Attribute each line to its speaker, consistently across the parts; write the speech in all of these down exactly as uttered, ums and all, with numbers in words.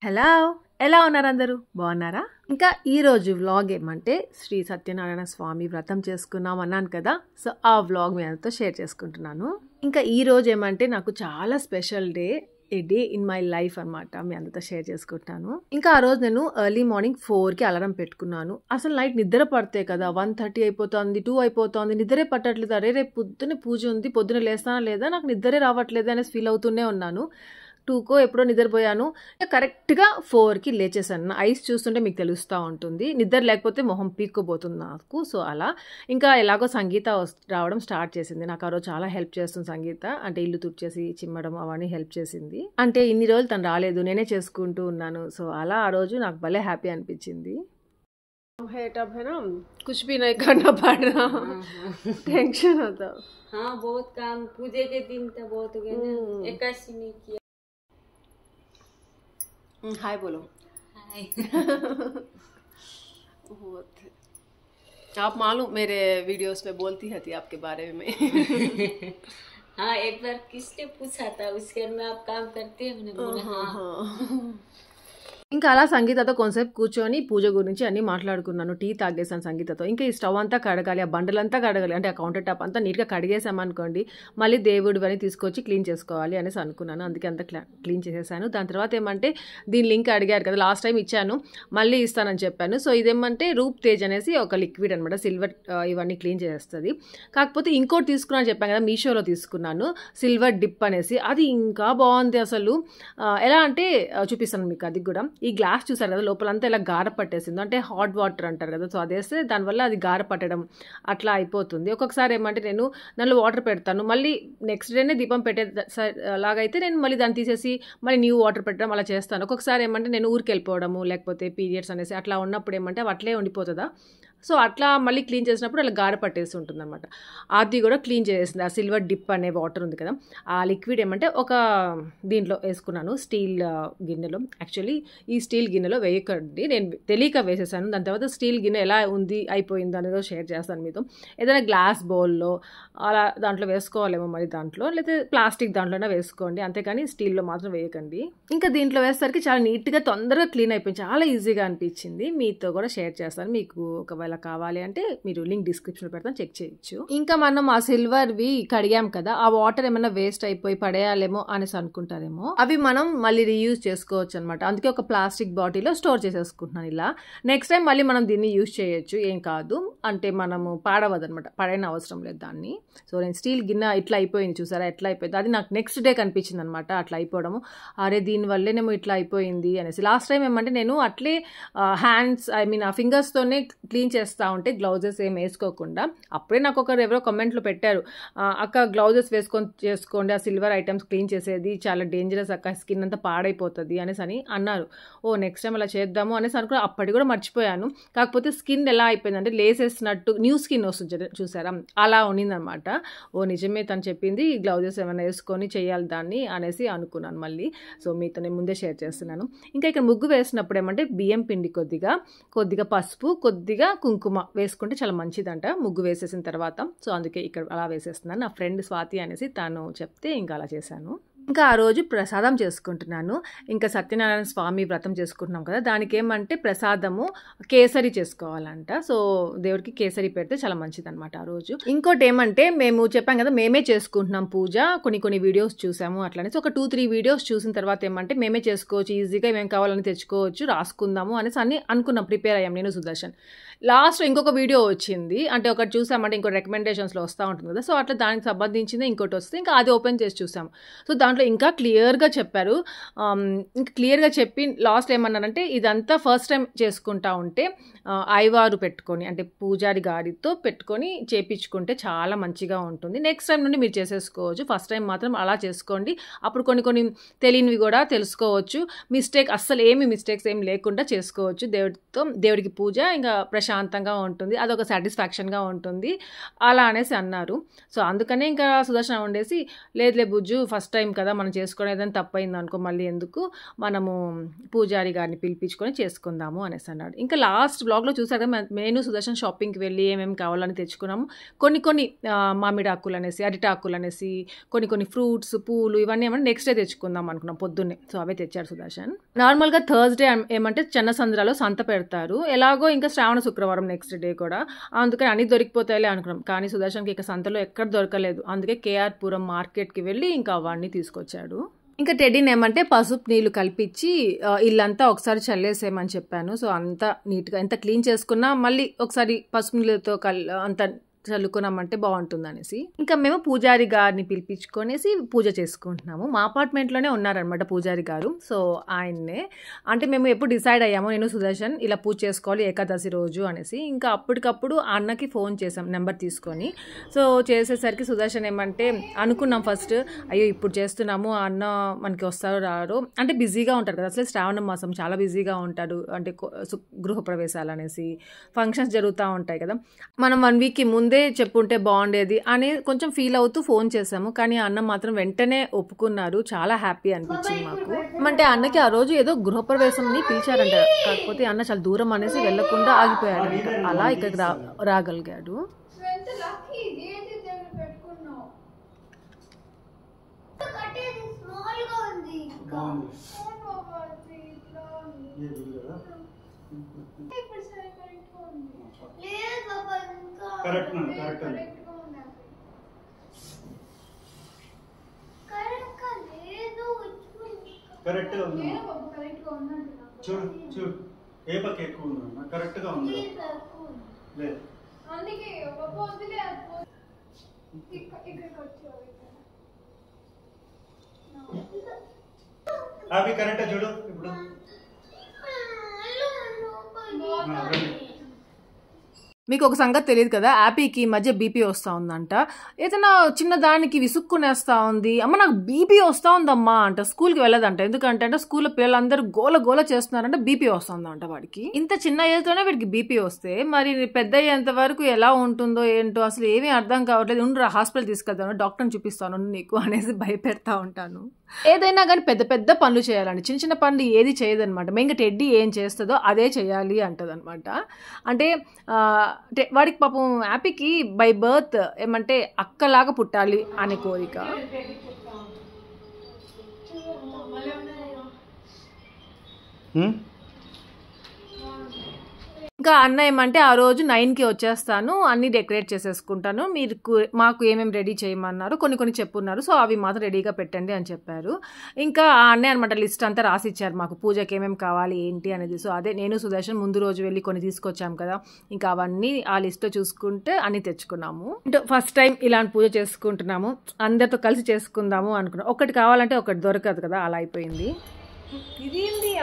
Speaker 1: Hello ఎలా ఉన్నారు అందరూ బాగున్నారా? ఇంకా ఈరోజు వ్లాగ్ ఏమంటే శ్రీ సత్యనారాయణ స్వామి వ్రతం చేసుకున్నాం అన్నాను కదా. సో ఆ వ్లాగ్ మీ అందరితో షేర్ చేసుకుంటున్నాను. ఇంకా ఈరోజు ఏమంటే నాకు చాలా special day, a day in my life అనమాట. మీ అందరితో షేర్ చేసుకుంటాను. ఇంకా ఆ రోజు నేను ఎర్లీ మార్నింగ్ ఫోర్కి అలారం పెట్టుకున్నాను. అసలు నైట్ నిద్ర పడితే కదా వన్ థర్టీ అయిపోతుంది, టూ అయిపోతుంది, నిద్రే పట్టట్లేదు. అరే రేపు పొద్దున్నే పూజ ఉంది, పొద్దున్న లేస్తానా లేదా, నాకు నిద్రే రావట్లేదు అనేసి ఫీల్ అవుతూనే ఉన్నాను. టూకో ఎప్పుడో నిద్రపోయాను. కరెక్ట్గా ఫోర్కి లేచేసాను. నా ఐస్ చూస్తుంటే మీకు తెలుస్తూ ఉంటుంది, నిద్ర లేకపోతే మొహం పీక్కోబోతుంది నాకు. సో అలా ఇంకా ఎలాగో సంగీత రావడం స్టార్ట్ చేసింది. నాకు ఆ రోజు చాలా హెల్ప్ చేస్తుంది సంగీత. అంటే ఇల్లు తుడిచేసి చిమ్మడం అవన్నీ హెల్ప్ చేసింది. అంటే ఇన్ని రోజులు తను రాలేదు, నేనే చేసుకుంటూ ఉన్నాను. సో అలా ఆ రోజు నాకు భలే హ్యాపీ అనిపించింది. है टब है ना, कुछ भी नहीं करना पड़ रहा, टेंशन होता।
Speaker 2: हाँ बहुत काम, पूजे के दिन तो बहुत हो गया ना, एकादशी में किया।
Speaker 1: हाय बोलो।
Speaker 2: हाय।
Speaker 1: बहुत आप मालूम मेरे वीडियोस में बोलती थी आपके बारे में।
Speaker 2: हाँ एक बार किसने पूछा था उसके घर में आप काम करते हैं, मैंने बोला हाँ।
Speaker 1: ఇంకా అలా సంగీతతో కొంతసేపు కూర్చొని పూజ గురించి అన్నీ మాట్లాడుకున్నాను. టీ తాగేసాను సంగీతతో. ఇంకా ఈ స్టవ్ అంతా కడగాలి, ఆ బండలంతా కడగాలి. అంటే ఆ కౌంటర్ టాప్ అంతా నీట్గా కడిగేసామనుకోండి, మళ్ళీ దేవుడు అని తీసుకొచ్చి క్లీన్ చేసుకోవాలి అనేసి అనుకున్నాను. అందుకే అంతా క్లీన్ చేసేసాను. దాని తర్వాత ఏమంటే దీని లింక్ అడిగారు కదా, లాస్ట్ టైం ఇచ్చాను, మళ్ళీ ఇస్తానని చెప్పాను. సో ఇదేమంటే రూప్ తేజ్ అనేసి ఒక లిక్విడ్ అనమాట, సిల్వర్ ఇవన్నీ క్లీన్ చేస్తుంది. కాకపోతే ఇంకోటి తీసుకున్నాను చెప్పాను కదా, మీషోలో తీసుకున్నాను, సిల్వర్ డిప్ అనేసి. అది ఇంకా బాగుంది అసలు. ఎలా అంటే చూపిస్తాను మీకు అది కూడా. ఈ గ్లాస్ చూసారు కదా, లోపలంతా ఇలా గార పట్టేసింది. అంటే హాట్ వాటర్ అంటారు కదా, సో అదేస్తే దానివల్ల అది గార పట్టడం అట్లా అయిపోతుంది. ఒక్కొక్కసారి ఏమంటే నేను దానిలో వాటర్ పెడతాను, మళ్ళీ నెక్స్ట్ డేనే దీపం పెట్టే లాగైతే నేను మళ్ళీ దాన్ని తీసేసి మళ్ళీ న్యూ వాటర్ పెట్టడం అలా చేస్తాను. ఒక్కొక్కసారి ఏమంటే నేను ఊరికి వెళ్ళిపోవడము, లేకపోతే పీరియడ్స్ అనేసి అట్లా ఉన్నప్పుడు ఏమంటే అవి అట్లే ఉండిపోతుందా, సో అట్లా మళ్ళీ క్లీన్ చేసినప్పుడు అలా గార పట్టేసి ఉంటుంది అనమాట. అది కూడా క్లీన్ చేసేసింది. ఆ సిల్వర్ డిప్ అనే వాటర్ ఉంది కదా, ఆ లిక్విడ్ ఏమంటే ఒక దీంట్లో వేసుకున్నాను, స్టీల్ గిన్నెలో. యాక్చువల్లీ ఈ స్టీల్ గిన్నెలో వేయకండి, నేను తెలియక వేసేసాను. దాని తర్వాత స్టీల్ గిన్నె ఎలా ఉంది అయిపోయింది అనేది షేర్ చేస్తాను మీతో. ఏదైనా గ్లాస్ బౌల్లో అలా దాంట్లో వేసుకోవాలేమో మరి, దాంట్లో లేదా ప్లాస్టిక్ దాంట్లోనే వేసుకోండి, అంతేకాని స్టీల్లో మాత్రం వేయకండి. ఇంకా దీంట్లో వేసేసరికి చాలా నీట్గా తొందరగా క్లీన్ అయిపోయింది, చాలా ఈజీగా అనిపించింది. మీతో కూడా షేర్ చేస్తాను. మీకు ఒకవేళ కావాలి అంటే మీరు లింక్ డిస్క్రిప్షన్ పెడతాను, చెక్ చేయొచ్చు. ఇంకా మనం ఆ సిల్వర్వి కడిగాం కదా, ఆ వాటర్ ఏమైనా వేస్ట్ అయిపోయి పడేయాలేమో అనేసి అనుకుంటారేమో, అవి మనం మళ్ళీ రీయూజ్ చేసుకోవచ్చు అనమాట. అందుకే ఒక ప్లాస్టిక్ బాటిల్లో స్టోర్ చేసేసుకుంటున్నాను ఇలా. నెక్స్ట్ టైం మళ్ళీ మనం దీన్ని యూజ్ చేయొచ్చు, ఏం కాదు. అంటే మనము పాడవద్దు అనమాట, పడైన అవసరం లేదు దాన్ని. సో నేను స్టీల్ గిన్నె ఇట్లా అయిపోయింది చూసారా, ఎట్లా అయిపోయింది, అది నాకు నెక్స్ట్ డే కనిపించింది అనమాట అట్లా అయిపోవడము. అరే దీనివల్లేనేమో ఇట్లా అయిపోయింది అనేసి. లాస్ట్ టైం ఏమంటే నేను అట్లే హ్యాండ్స్ ఐ మీన్ ఆ ఫింగర్స్తోనే క్లీన్ చేస్తూ ఉంటే, గ్లౌజెస్ ఏం వేసుకోకుండా. అప్పుడే నాకు ఒకరు ఎవరో కమెంట్లో పెట్టారు, అక్క గ్లౌజెస్ వేసుకొని చేసుకోండి, ఆ సిల్వర్ ఐటమ్స్ క్లీన్ చేసేది చాలా డేంజరస్ అక్క, స్కిన్ అంతా పాడైపోతుంది అనేసి అని అన్నారు. ఓ నెక్స్ట్ టైం అలా చేద్దాము అనేసి అనుకుని అప్పటి కూడా మర్చిపోయాను. కాకపోతే స్కిన్ ఎలా అయిపోయిందంటే లేసేసినట్టు న్యూ స్కిన్ వస్తుంది చూసారా, అలా ఉన్నిందనమాట. ఓ నిజమే తను చెప్పింది, గ్లౌజెస్ ఏమైనా వేసుకొని చేయాలి దాన్ని అనేసి అనుకున్నాను మళ్ళీ. సో మీతో నేను ముందే షేర్ చేస్తున్నాను. ఇంకా ఇక్కడ ముగ్గు వేసినప్పుడు ఏమంటే బియ్యం పిండి కొద్దిగా, కొద్దిగా పసుపు, కొద్దిగా కుంకుమ వేసుకుంటే చాలా మంచిదంట ముగ్గు వేసేసిన తర్వాత. సో అందుకే ఇక్కడ అలా వేసేస్తున్నాను. నా ఫ్రెండ్ స్వాతి అనేసి తను చెప్తే ఇంకా అలా చేశాను. ఇంకా ఆ రోజు ప్రసాదం చేసుకుంటున్నాను. ఇంకా సత్యనారాయణ స్వామి వ్రతం చేసుకుంటున్నాం కదా, దానికి ఏమంటే ప్రసాదము కేసరి చేసుకోవాలంట. సో దేవుడికి కేసరి పెడితే చాలా మంచిది అనమాట ఆ రోజు. ఇంకోటి ఏమంటే మేము చెప్పాం కదా మేమే చేసుకుంటున్నాం పూజ, కొన్ని కొన్ని వీడియోస్ చూసాము అట్లనే. సో ఒక టూ త్రీ వీడియోస్ చూసిన తర్వాత ఏమంటే మేమే చేసుకోవచ్చు, ఈజీగా ఏమేం కావాలని తెచ్చుకోవచ్చు, రాసుకుందాము అనేసి అన్ని అనుకున్నాం, ప్రిపేర్ అయ్యాం నేను సుదర్శన్. లాస్ట్ ఇంకొక వీడియో వచ్చింది, అంటే ఒకటి చూసామంటే ఇంకో రికమెండేషన్స్లో వస్తూ ఉంటుంది కదా, సో అట్లా దానికి సంబంధించింది ఇంకోటి వస్తే ఇంకా అది ఓపెన్ చేసి చూసాము. సో దాంట్లో ఇంకా క్లియర్గా చెప్పారు. ఇంకా క్లియర్గా చెప్పి లాస్ట్ ఏమన్నారంటే ఇదంతా ఫస్ట్ టైం చేసుకుంటా ఉంటే ఐవారు పెట్టుకొని, అంటే పూజారి గారితో పెట్టుకొని చేపించుకుంటే చాలా మంచిగా ఉంటుంది. నెక్స్ట్ టైం నుండి మీరు చేసేసుకోవచ్చు, ఫస్ట్ టైం మాత్రం అలా చేసుకోండి. అప్పుడు కొన్ని కొన్ని తెలియనివి కూడా తెలుసుకోవచ్చు. మిస్టేక్ అస్సలు ఏమి మిస్టేక్స్ ఏమి లేకుండా చేసుకోవచ్చు. దేవుడితో దేవుడికి పూజ ఇంకా ప్రశాంతంగా ఉంటుంది, అదొక సాటిస్ఫాక్షన్గా ఉంటుంది అలా అనేసి అన్నారు. సో అందుకనే ఇంకా సుదర్శన ఉండేసి లేదులే బుజ్జు ఫస్ట్ టైం కదా కదా మనం చేసుకోవడం ఏదైనా తప్పైంది అనుకో మళ్ళీ ఎందుకు మనము పూజారి గారిని పిలిపించుకొని చేసుకుందాము అనేసి అన్నాడు. ఇంకా లాస్ట్ బ్లాగ్లో చూసారు కదా నేను సుదర్శన్ షాపింగ్కి వెళ్ళి ఏమేమి కావాలని తెచ్చుకున్నాము. కొన్ని కొన్ని మామిడి ఆకులు అనేసి అరిటాకులు అనేసి కొన్ని కొన్ని ఫ్రూట్స్ పూలు ఇవన్నీ ఏమన్నా నెక్స్ట్ డే తెచ్చుకుందాం అనుకున్నాం పొద్దున్నే. సో అవే తెచ్చాడు సుదర్శన్. నార్మల్గా థర్స్డే ఏమంటే చెన్నసంద్రాలో సంత పెడతారు, ఎలాగో ఇంకా శ్రావణ శుక్రవారం నెక్స్ట్ డే కూడా, అందుకని అన్ని దొరికిపోతాయిలే అనుకున్నాం. కానీ సుదర్శన్కి ఇక సంతలో ఎక్కడ దొరకలేదు. అందుకే కేఆర్ పురం మార్కెట్కి వెళ్ళి ఇంకా అవన్నీ తీసుకొచ్చాడు. ఇంకా టెడ్డీని ఏమంటే పసుపు నీళ్ళు కలిపించి ఇల్లంతా ఒకసారి చల్లేసేయమని చెప్పాను. సో అంతా నీట్గా ఎంత క్లీన్ చేసుకున్నా మళ్ళీ ఒకసారి పసుపు నీళ్ళతో కల్ అంత చల్లుకున్నామంటే బాగుంటుంది అనేసి ఇంకా మేము పూజారి గారిని పిలిపించుకొనేసి పూజ చేసుకుంటున్నాము. మా అపార్ట్మెంట్లోనే ఉన్నారనమాట పూజారి గారు. సో ఆయన్నే అంటే మేము ఎప్పుడు డిసైడ్ అయ్యాము నేను సుదర్శన్ ఇలా పూజ చేసుకోవాలి ఏకాదశి రోజు అనేసి. ఇంకా అప్పటికప్పుడు అన్నకి ఫోన్ చేసాం నెంబర్ తీసుకొని. సో చేసేసరికి సుదర్శన్ ఏమంటే అనుకున్నాం ఫస్ట్ అయ్యో ఇప్పుడు చేస్తున్నాము అన్న మనకి వస్తారో రారో, అంటే బిజీగా ఉంటారు కదా అసలు శ్రావణ మాసం చాలా బిజీగా ఉంటాడు, అంటే గృహప్రవేశాలు అనేసి ఫంక్షన్స్ జరుగుతూ ఉంటాయి కదా, మనం వన్ వీక్కి ముందు చెప్పుంటే బాగుండేది అని కొంచెం ఫీల్ అవుతూ ఫోన్ చేసాము. కానీ అన్న మాత్రం వెంటనే ఒప్పుకున్నారు. చాలా హ్యాపీ అనిపించింది మాకు. అంటే అన్నకి ఆ రోజు ఏదో గృహప్రవేశంని పిలిచారంట, కాకపోతే అన్న చాలా దూరం అనేసి వెళ్లకుండా ఆగిపోయాడంట. అలా ఇక్కడికి రా రాగలిగాడు.
Speaker 3: కరెక్ట్ కరెక్ట్ కరెక్ట్ గా ఉంది చూడు చూడు ఏ పక్క ఎక్కువ ఉందా కరెక్ట్ గా ఉంది లేదు అందుకే ఒక పోదిలే ఇక్కడికి వచ్చావు అవి కరెక్ట్ చూడు ఇప్పుడు
Speaker 1: మీకు ఒక సంగతి తెలియదు కదా, యాపీకి ఈ మధ్య బీపీ వస్తూ ఉందంట. ఏదైనా చిన్న దానికి విసుక్కునేస్తూ ఉంది, అమ్మ నాకు బీపీ వస్తూ ఉందమ్మా అంట. స్కూల్కి వెళ్ళదంట, ఎందుకంటే అంటే స్కూల్లో పిల్లలందరూ గోల గోల చేస్తున్నారంట, బీపీ వస్తుందంట వాడికి. ఇంత చిన్న ఏజ్లోనే వీడికి బీపీ వస్తే మరి పెద్ద అయ్యేంత వరకు ఎలా ఉంటుందో ఏంటో అసలు ఏమీ అర్థం కావట్లేదు. ఉండు హాస్పిటల్ తీసుకెళ్తాను, డాక్టర్ని చూపిస్తాను నీకు అనేసి భయపెడతా ఉంటాను. ఏదైనా కానీ పెద్ద పెద్ద పనులు చేయాలండి, చిన్న చిన్న పనులు ఏది చేయదనమాట. మెయిన్గా టెడ్డీ ఏం చేస్తుందో అదే చేయాలి అంటదనమాట. అంటే వాడికి పాపం హ్యాపీకి బై బర్త్ ఏమంటే అక్కలాగా పుట్టాలి అనే కోరిక. ఇంకా అన్న ఏమంటే ఆ రోజు నైన్కి వచ్చేస్తాను, అన్నీ డెకరేట్ చేసేసుకుంటాను, మీరు మాకు ఏమేమి రెడీ చేయమన్నారు కొన్ని కొన్ని చెప్పున్నారు, సో అవి మాత్రం రెడీగా పెట్టండి అని చెప్పారు. ఇంకా ఆ అన్నయ్య అనమాట లిస్ట్ అంతా రాసి ఇచ్చారు మాకు పూజకి ఏమేమి కావాలి ఏంటి అనేది. సో అదే నేను సుదర్శన్ ముందు రోజు వెళ్ళి కొన్ని తీసుకొచ్చాము కదా, ఇంకా అవన్నీ ఆ లిస్ట్లో చూసుకుంటే అన్నీ తెచ్చుకున్నాము. అంటే ఫస్ట్ టైం ఇలాంటి పూజ చేసుకుంటున్నాము, అందరితో కలిసి చేసుకుందాము అనుకున్నాం. ఒకటి కావాలంటే ఒకటి దొరకదు కదా, అలా అయిపోయింది. ఇదేంటి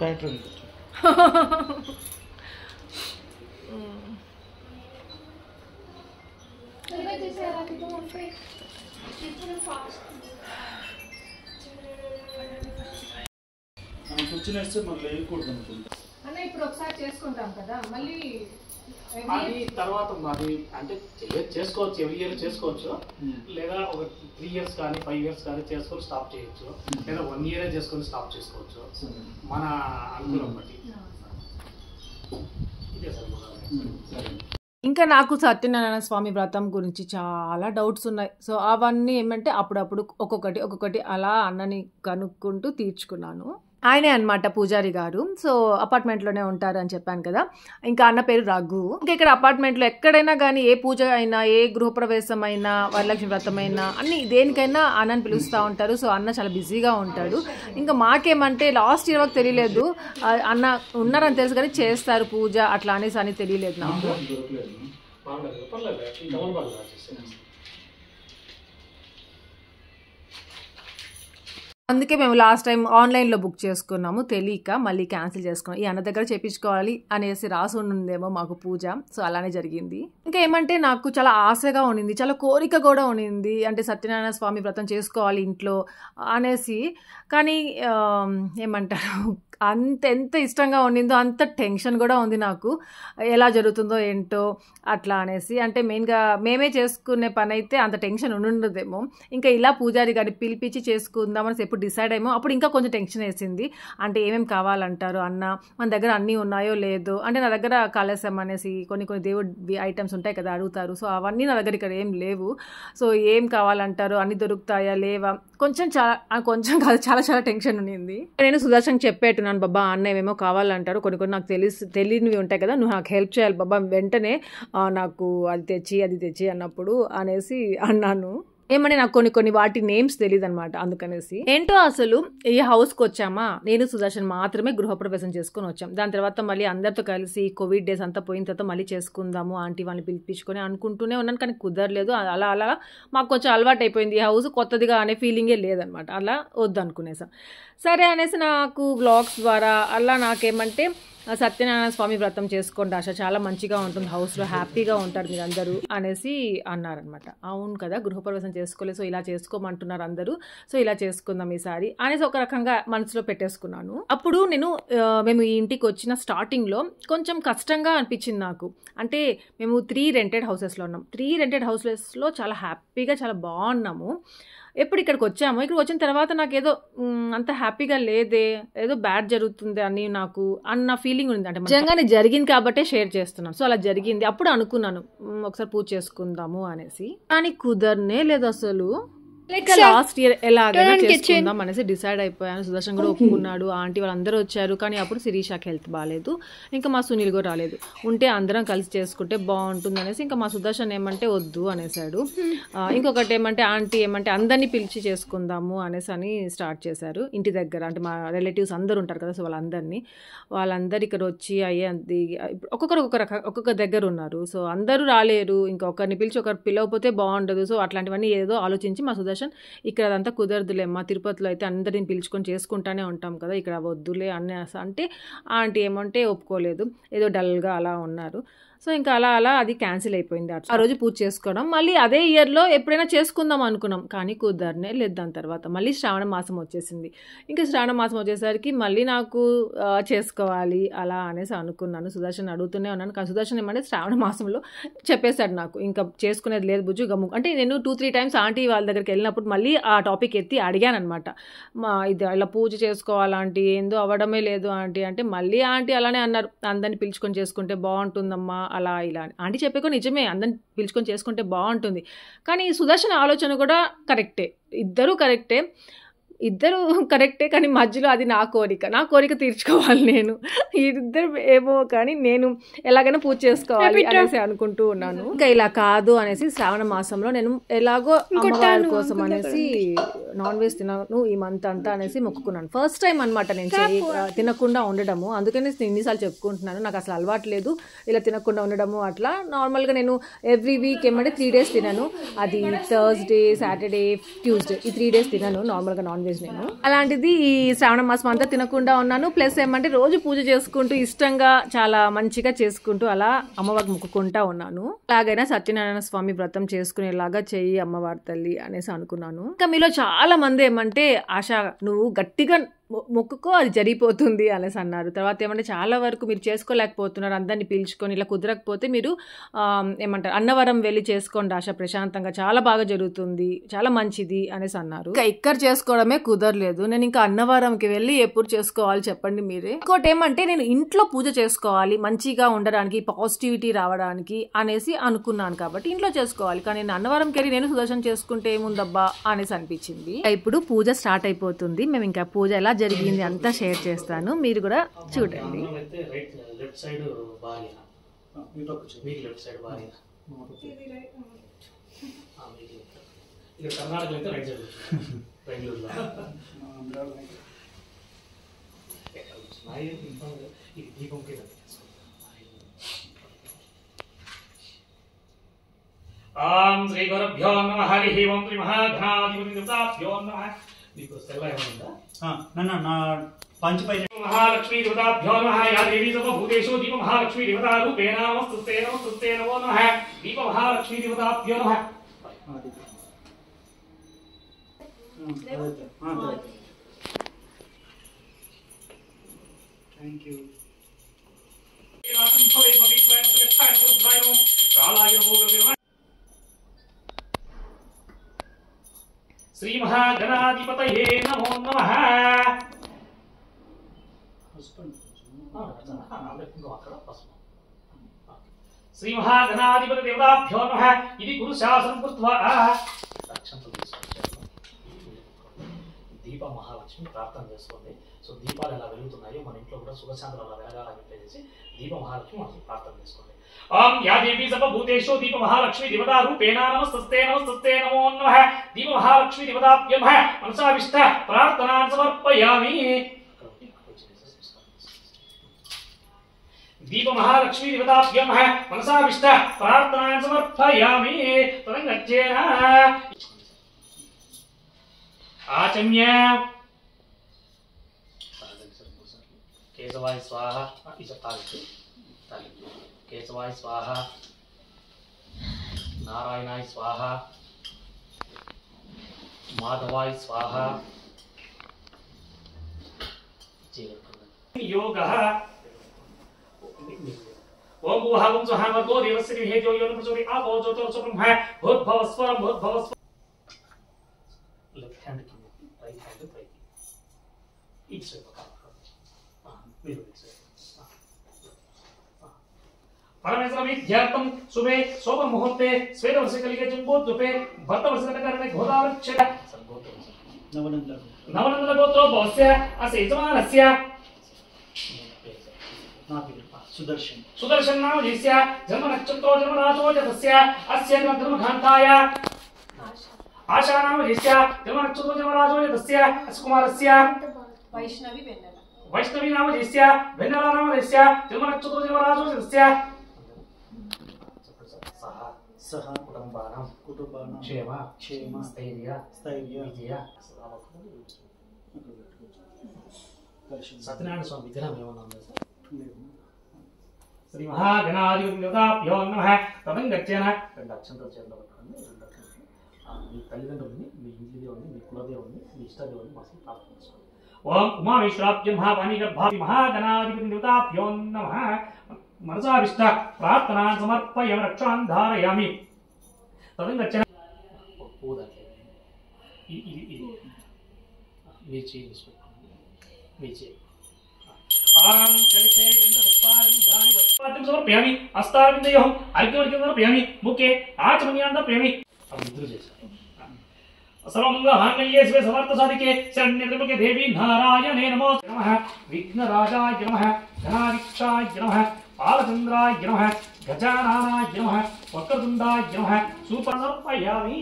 Speaker 1: అన్న ఇప్పుడు ఒకసారి చేసుకుంటాం కదా మళ్ళీ
Speaker 4: అది తర్వాత అది అంటే చేసుకోవచ్చు, ఎవ్రీ ఇయర్ చేసుకోవచ్చు, లేదా ఒక త్రీ ఇయర్స్ కానీ ఫైవ్ ఇయర్స్ కానీ చేసుకొని స్టాప్ చేయొచ్చు, లేదా వన్ ఇయరే చేసుకొని స్టాప్ చేసుకోవచ్చు మన అనుకూలం బట్టి. ఇదే సార్.
Speaker 1: ఇంకా నాకు సత్యనారాయణ స్వామి వ్రతం గురించి చాలా డౌట్స్ ఉన్నాయి. సో అవన్నీ ఏమంటే అప్పుడప్పుడు ఒక్కొక్కటి ఒక్కొక్కటి అలా అన్నని కనుక్కుంటూ తీర్చుకున్నాను. ఆయనే అనమాట పూజారి గారు. సో అపార్ట్మెంట్లోనే ఉంటారు అని చెప్పాను కదా. ఇంకా అన్న పేరు రఘు. ఇంకా ఇక్కడ అపార్ట్మెంట్లో ఎక్కడైనా కానీ ఏ పూజ అయినా ఏ గృహప్రవేశం అయినా వరలక్ష్మి వ్రతం అయినా అన్ని దేనికైనా అన్నని పిలుస్తూ ఉంటారు. సో అన్న చాలా బిజీగా ఉంటాడు. ఇంకా మాకేమంటే లాస్ట్ ఇయర్ వరకు తెలియలేదు, అన్న ఉన్నారని తెలుసు కానీ చేస్తారు పూజ అట్లా అనేసి అని తెలియలేదు నాకు. అందుకే మేము లాస్ట్ టైం ఆన్లైన్లో బుక్ చేసుకున్నాము, తెలియక మళ్ళీ క్యాన్సిల్ చేసుకున్నాం. ఈ అన్న దగ్గర చేయించుకోవాలి అనేసి రాసి ఉండిందేమో మాకు పూజ. సో అలానే జరిగింది. ఇంకా ఏమంటే నాకు చాలా ఆశగా ఉండింది, చాలా కోరిక కూడా ఉండింది, అంటే సత్యనారాయణ స్వామి వ్రతం చేసుకోవాలి ఇంట్లో అనేసి. కానీ ఏమంటారు అంత ఎంత ఇష్టంగా ఉండిందో అంత టెన్షన్ కూడా ఉంది నాకు, ఎలా జరుగుతుందో ఏంటో అట్లా అనేసి. అంటే మెయిన్గా మేమే చేసుకునే పని అయితే అంత టెన్షన్ ఉండుండదేమో, ఇంకా ఇలా పూజారి గారిని పిలిపించి చేసుకుందామని ఎప్పుడు డిసైడ్ అయ్యామో అప్పుడు ఇంకా కొంచెం టెన్షన్ వేసింది. అంటే ఏమేమి కావాలంటారు అన్న, మన దగ్గర అన్నీ ఉన్నాయో లేదో, అంటే నా దగ్గర కలశం అనేసి కొన్ని కొన్ని దేవుడి ఐటమ్స్ ఉంటాయి కదా అడుగుతారు, సో అవన్నీ నా దగ్గర ఇక్కడ ఏం లేవు. సో ఏం కావాలంటారు, అన్ని దొరుకుతాయా లేవా, కొంచెం చాలా కొంచెం కాదు చాలా చాలా టెన్షన్ ఉండింది. నేను సుదర్శన్ చెప్పేట్టున్నాను, బాబా అన్న ఏమేమో కావాలంటారు, కొన్ని కొన్ని నాకు తెలిసి తెలియనివి ఉంటాయి కదా, నువ్వు నాకు హెల్ప్ చేయాలి బాబా, వెంటనే నాకు అది తెచ్చి అది తెచ్చి అన్నప్పుడు అనేసి అన్నాను. ఏమంటే నాకు కొన్ని కొన్ని వాటి నేమ్స్ తెలియదు అనమాట, అందుకనేసి ఏంటో అసలు ఈ హౌస్కి వచ్చామా నేను సుదర్శన్ మాత్రమే గృహప్రవేశం చేసుకుని వచ్చాం. దాని తర్వాత మళ్ళీ అందరితో కలిసి కోవిడ్ డేస్ అంతా పోయిన తర్వాత మళ్ళీ చేసుకుందాము ఆంటీ వాళ్ళని పిలిపించుకొని అనుకుంటూనే ఉన్నాను, కానీ కుదరలేదు. అలా అలా మాకు కొంచెం అలవాటు అయిపోయింది, ఈ హౌస్ కొత్తదిగా అనే ఫీలింగే లేదనమాట, అలా వద్దు అనుకునేసా. సరే అనేసి నాకు వ్లాగ్స్ ద్వారా అలా నాకేమంటే సత్యనారాయణ స్వామి వ్రతం చేసుకోండి ఆశ, చాలా మంచిగా ఉంటుంది హౌస్లో, హ్యాపీగా ఉంటారు మీరు అందరూ అనేసి అన్నారనమాట. అవును కదా గృహప్రవేశం చేసుకోలేదు, సో ఇలా చేసుకోమంటున్నారు అందరూ, సో ఇలా చేసుకుందాం ఈసారి అనేసి ఒక రకంగా మనసులో పెట్టేసుకున్నాను. అప్పుడు నేను మేము ఈ ఇంటికి వచ్చిన స్టార్టింగ్లో కొంచెం కష్టంగా అనిపించింది నాకు. అంటే మేము త్రీ రెంటెడ్ హౌసెస్లో ఉన్నాం, త్రీ రెంటెడ్ హౌసెస్లో చాలా హ్యాపీగా చాలా బాగున్నాము. ఎప్పుడు ఇక్కడికి వచ్చాము, ఇక్కడికి వచ్చిన తర్వాత నాకు ఏదో అంత హ్యాపీగా లేదే, ఏదో బ్యాడ్ జరుగుతుంది అని నాకు అన్న ఫీలింగ్ ఉంది. అంటే నిజంగానే జరిగింది కాబట్టే షేర్ చేస్తున్నాను. సో అలా జరిగింది, అప్పుడు అనుకున్నాను ఒకసారి పూజ చేసుకుందాము అనేసి, కానీ కుదరనే లేదు అసలు. లైక్ లాస్ట్ ఇయర్ ఎలాగైనా చేసుకుందాం అనేసి డిసైడ్ అయిపోయాను. సుదర్శన్ కూడా ఒప్పుకున్నాడు, ఆంటీ వాళ్ళందరూ వచ్చారు, కానీ అప్పుడు శిరీషాకి హెల్త్ బాగాలేదు, ఇంకా మా సునీల్ కూడా రాలేదు. ఉంటే అందరం కలిసి చేసుకుంటే బాగుంటుంది అనేసి ఇంకా మా సుదర్శన్ ఏమంటే వద్దు అనేసాడు. ఇంకొకటి ఏమంటే ఆంటీ ఏమంటే అందరినీ పిలిచి చేసుకుందాము అనేసి అని స్టార్ట్ చేశారు ఇంటి దగ్గర. అంటే మా రిలేటివ్స్ అందరు ఉంటారు కదా, సో వాళ్ళందరినీ వాళ్ళందరు ఇక్కడ వచ్చి అయ్యేది ఒక్కొక్కరు ఒక్కొక్క రక ఒక్కొక్క దగ్గర ఉన్నారు. సో అందరూ రాలేరు, ఇంకొకరిని పిలిచి ఒకరు పిలవకపోతే బాగుండదు. సో అట్లాంటివన్నీ ఏదో ఆలోచించి మా సుదర్శన్ ఇక్కడ అదంతా కుదరదులేమ్మా, తిరుపతిలో అయితే అందరిని పిలుచుకొని చేసుకుంటానే ఉంటాం కదా, ఇక్కడ వద్దులే అనే అంటే ఆంటీ ఏమంటే ఒప్పుకోలేదు, ఏదో డల్గా అలా ఉన్నారు. సో ఇంకా అలా అలా అది క్యాన్సిల్ అయిపోయింది ఆ రోజు పూజ చేసుకోవడం. మళ్ళీ అదే ఇయర్లో ఎప్పుడైనా చేసుకుందాం అనుకున్నాం, కానీ కుదరనే లేదు. దాని తర్వాత మళ్ళీ శ్రావణ మాసం వచ్చేసింది. ఇంకా శ్రావణ మాసం వచ్చేసరికి మళ్ళీ నాకు చేసుకోవాలి అలా అనేసి అనుకున్నాను. సుదర్శన్ అడుగుతూనే ఉన్నాను, కానీ సుదర్శన్ ఏమంటే శ్రావణ మాసంలో చెప్పేశాడు నాకు ఇంకా చేసుకునేది లేదు బుజ్జు గమ్ము. అంటే నేను టూ త్రీ టైమ్స్ ఆంటీ వాళ్ళ దగ్గరికి వెళ్ళినప్పుడు మళ్ళీ ఆ టాపిక్ ఎత్తి అడిగాను అనమాట, మా ఇది ఇలా పూజ చేసుకోవాలంటీ ఏందో అవ్వడమే లేదు ఆంటీ అంటే, మళ్ళీ ఆంటీ అలానే అన్నారు, అందరిని పిలుచుకొని చేసుకుంటే బాగుంటుందమ్మా అలా ఇలా. ఆంటీ చెప్పేకో నిజమే, అందరిని పిలుచుకొని చేసుకుంటే బాగుంటుంది, కానీ సుదర్శన్ ఆలోచన కూడా కరెక్టే, ఇద్దరూ కరెక్టే ఇద్దరు కరెక్టే కానీ మధ్యలో అది నా కోరిక, నా కోరిక తీర్చుకోవాలి నేను. ఇద్దరు ఏమో కానీ నేను ఎలాగైనా పూజ చేసుకోవాలి అనేసి అనుకుంటూ ఉన్నాను. ఇంకా ఇలా కాదు అనేసి శ్రావణ మాసంలో నేను ఎలాగో అమ్మవారి కోసం అనేసి నాన్ వెజ్ తినను ఈ మంత్ అంతా అనేసి మొక్కుకున్నాను. ఫస్ట్ టైం అనమాట నేను తినకుండా ఉండడము, అందుకని ఎన్నిసార్లు చెప్పుకుంటున్నాను, నాకు అసలు అలవాటు లేదు ఇలా తినకుండా ఉండడము. అట్లా నార్మల్గా నేను ఎవ్రీ వీక్ ఏమంటే త్రీ డేస్ తినను, అది థర్స్డే సాటర్డే ట్యూస్డే ఈ త్రీ డేస్ తినను నార్మల్గా నాన్ వెజ్ నేను. అలాంటిది ఈ శ్రావణ మాసం అంతా తినకుండా ఉన్నాను. ప్లస్ ఏమంటే రోజు పూజ చేసుకుంటూ ఇష్టంగా చాలా మంచిగా చేసుకుంటూ అలా అమ్మవారికి మొక్కుకుంటా ఉన్నాను. అలాగైనా సత్యనారాయణ స్వామి వ్రతం చేసుకునేలాగా చెయ్యి అమ్మవారి తల్లి అనేసి అనుకున్నాను. ఇంకా మీలో చాలా మంది ఏమంటే ఆశ నువ్వు గట్టిగా మొక్కుకో అది జరిగిపోతుంది అనేసి అన్నారు. తర్వాత ఏమంటే చాలా వరకు మీరు చేసుకోలేకపోతున్నారు, అందరినీ పిలుచుకొని ఇలా కుదరకపోతే మీరు ఏమంటారు అన్నవరం వెళ్ళి చేసుకోండి ఆశ, ప్రశాంతంగా చాలా బాగా జరుగుతుంది, చాలా మంచిది అనేసి అన్నారు. ఇంకా ఇక్కడ చేసుకోవడమే కుదరలేదు, నేను ఇంకా అన్నవరంకి వెళ్ళి ఎప్పుడు చేసుకోవాలి చెప్పండి మీరే. ఇంకోటి ఏమంటే నేను ఇంట్లో పూజ చేసుకోవాలి మంచిగా ఉండడానికి, పాజిటివిటీ రావడానికి అనేసి అనుకున్నాను కాబట్టి ఇంట్లో చేసుకోవాలి, కానీ నేను అన్నవరంకి వెళ్ళి నేను సుదర్శన్ చేసుకుంటే ఏముందబ్బా అనేసి అనిపించింది. ఇప్పుడు పూజ స్టార్ట్ అయిపోతుంది, మేము ఇంకా పూజ ఎలా జరిగింది అంతా షేర్ చేస్తాను, మీరు కూడా చూడండి.
Speaker 4: ఓం శ్రీ గురుభ్యో నమః. హరి ఓం శ్రీ మహాగణాధిపతి దేవతాభ్యో నమః. మీకు సెల్ ఏముందా?
Speaker 3: నన్న నా పంచ పై
Speaker 4: మహాలక్ష్మీ దేవతాభ్యో నమః. యా దేవీ సర్వభూతేషు దీప మహాలక్ష్మీ దేవతా రూపేణ నమస్తుతే నమస్తుతే నమో నమః. దీప మహాలక్ష్మీ దేవతాభ్యో నమః.
Speaker 3: Thank you.
Speaker 4: శ్రీ మహాగణాధిపతయే నమో నమః. శ్రీ మహాగణాధిపతి దేవతాభ్యో నమః. ఇది గురు శాసనం కృత్వా దీప మహాలక్ష్మి ప్రార్థన చేసుకోండి. సో దీపాలు ఎలా వెలుగుతున్నాయో మన ఇంట్లో కూడా సుఖశాంతులు అలా వెలగాలని చెప్పేసి దీప మహాలక్ష్మి మనం ప్రార్థన చేసుకోండి. ఓం యా దేవి సర్వభూతేషు దీప మహాలక్ష్మి దేవతా రూపేణ నమస్తస్తే నమస్తస్తే నమో నమః. దీప మహాలక్ష్మి దేవతాభ్యో నమః. మనసావిష్ట ప్రార్థనాన్ సమర్పయామి. దీప మహాలక్ష్మి దేవతాభ్యో నమః. మనసావిష్ట ప్రార్థనాన్ సమర్పయామి. తదంగచ్చేన ఆచమ్య కేశవాయ స్వాహ. కేశవాయ స్వాహ. నారాయణాయ స్వాహ. మాధవాయ స్వాహ. యోగ ఓం భూహాగం స్వహాగో దేవస్య విహేజో యోన ప్రచోది ఆపో జ్యోతిర్సో బ్రహ్మ భూద్భవస్వరం భూద్భవస్వ. లెఫ్ట్ హ్యాండ్ కింద, రైట్ హ్యాండ్ పైకి. ఇటు సైడ్ మీరు परमेश्वर विद्यार्थम सुबह शोभ मुहूर्ते श्वेत वर्ष कलिके जंबोद्वे भक्त वर्ष करने घोदावृक्ष
Speaker 3: नवनंद
Speaker 4: नवनंद गोत्रो भवस्य अस्य यजमानस्य
Speaker 3: सुदर्शन
Speaker 4: सुदर्शन नाम यस्य जन्म नक्षत्रो जन्म राशो तस्य अस्य धर्मघान्ताय आशा नाम यस्य जन्म नक्षत्रो जन्म राशो तस्य अस्य कुमारस्य
Speaker 1: वैष्णवी वेन्नला
Speaker 4: वैष्णवी नाम यस्य वेन्नला नाम यस्य जन्म नक्षत्रो जन्म राशो तस्य सह कुटुंबानां
Speaker 3: कुटुंबानां
Speaker 4: क्षेम
Speaker 3: क्षेम
Speaker 4: स्थैर्य
Speaker 3: स्थैर्य
Speaker 4: विजय सत्यनारायण स्वामी विग्रहం ఏమన్నా ఉందా సార్? శ్రీ మహాగణాధిపతి దేవతాభ్యో నమః. తదంగచ్చేన రెండు అక్షంతలు చేతిలో పట్టుకోండి. రెండు అక్షంతలు మీ తల్లిదండ్రులని, మీ ఇంటి దేవుని, మీ కులదేవుని, మీ ఇష్టదేవుని మాసం ప్రార్థన చేసుకోండి. ఓం ఉమావిశ్రాప్య మహావాణి గర్భాది మహాగణాధిపతి దేవతాభ్యో నమః. మనసావిష్ట ప్రార్థనాన్ సమర్పయామి. రక్షాన్ ధారయామి. తదంగచ్చేన పూదాకే ఇది ఇది మీ చేయి తీసుకోండి. మీ చేయి आं कलिते गन्धपुष्पाणि वत्पाद्यं समर्पयामि. हस्तारविन्दयोः अर्घ्यमर्घ्यं समर्पयामि. मुखे आचमनीयान् समर्पयामि. अब निद्र చేశారు. सर्वमङ्गलमाङ्गल्ये शिवे समर्थसाधिके शरण्ये देवी नारायणे नमो नमः. विघ्नराजाय नमः. धनाधिक्षाय नमः. बालचन्द्राय नमः. गजाननाय नमः. वक्रतुण्डाय नमः. सुप्रसर्पयामि.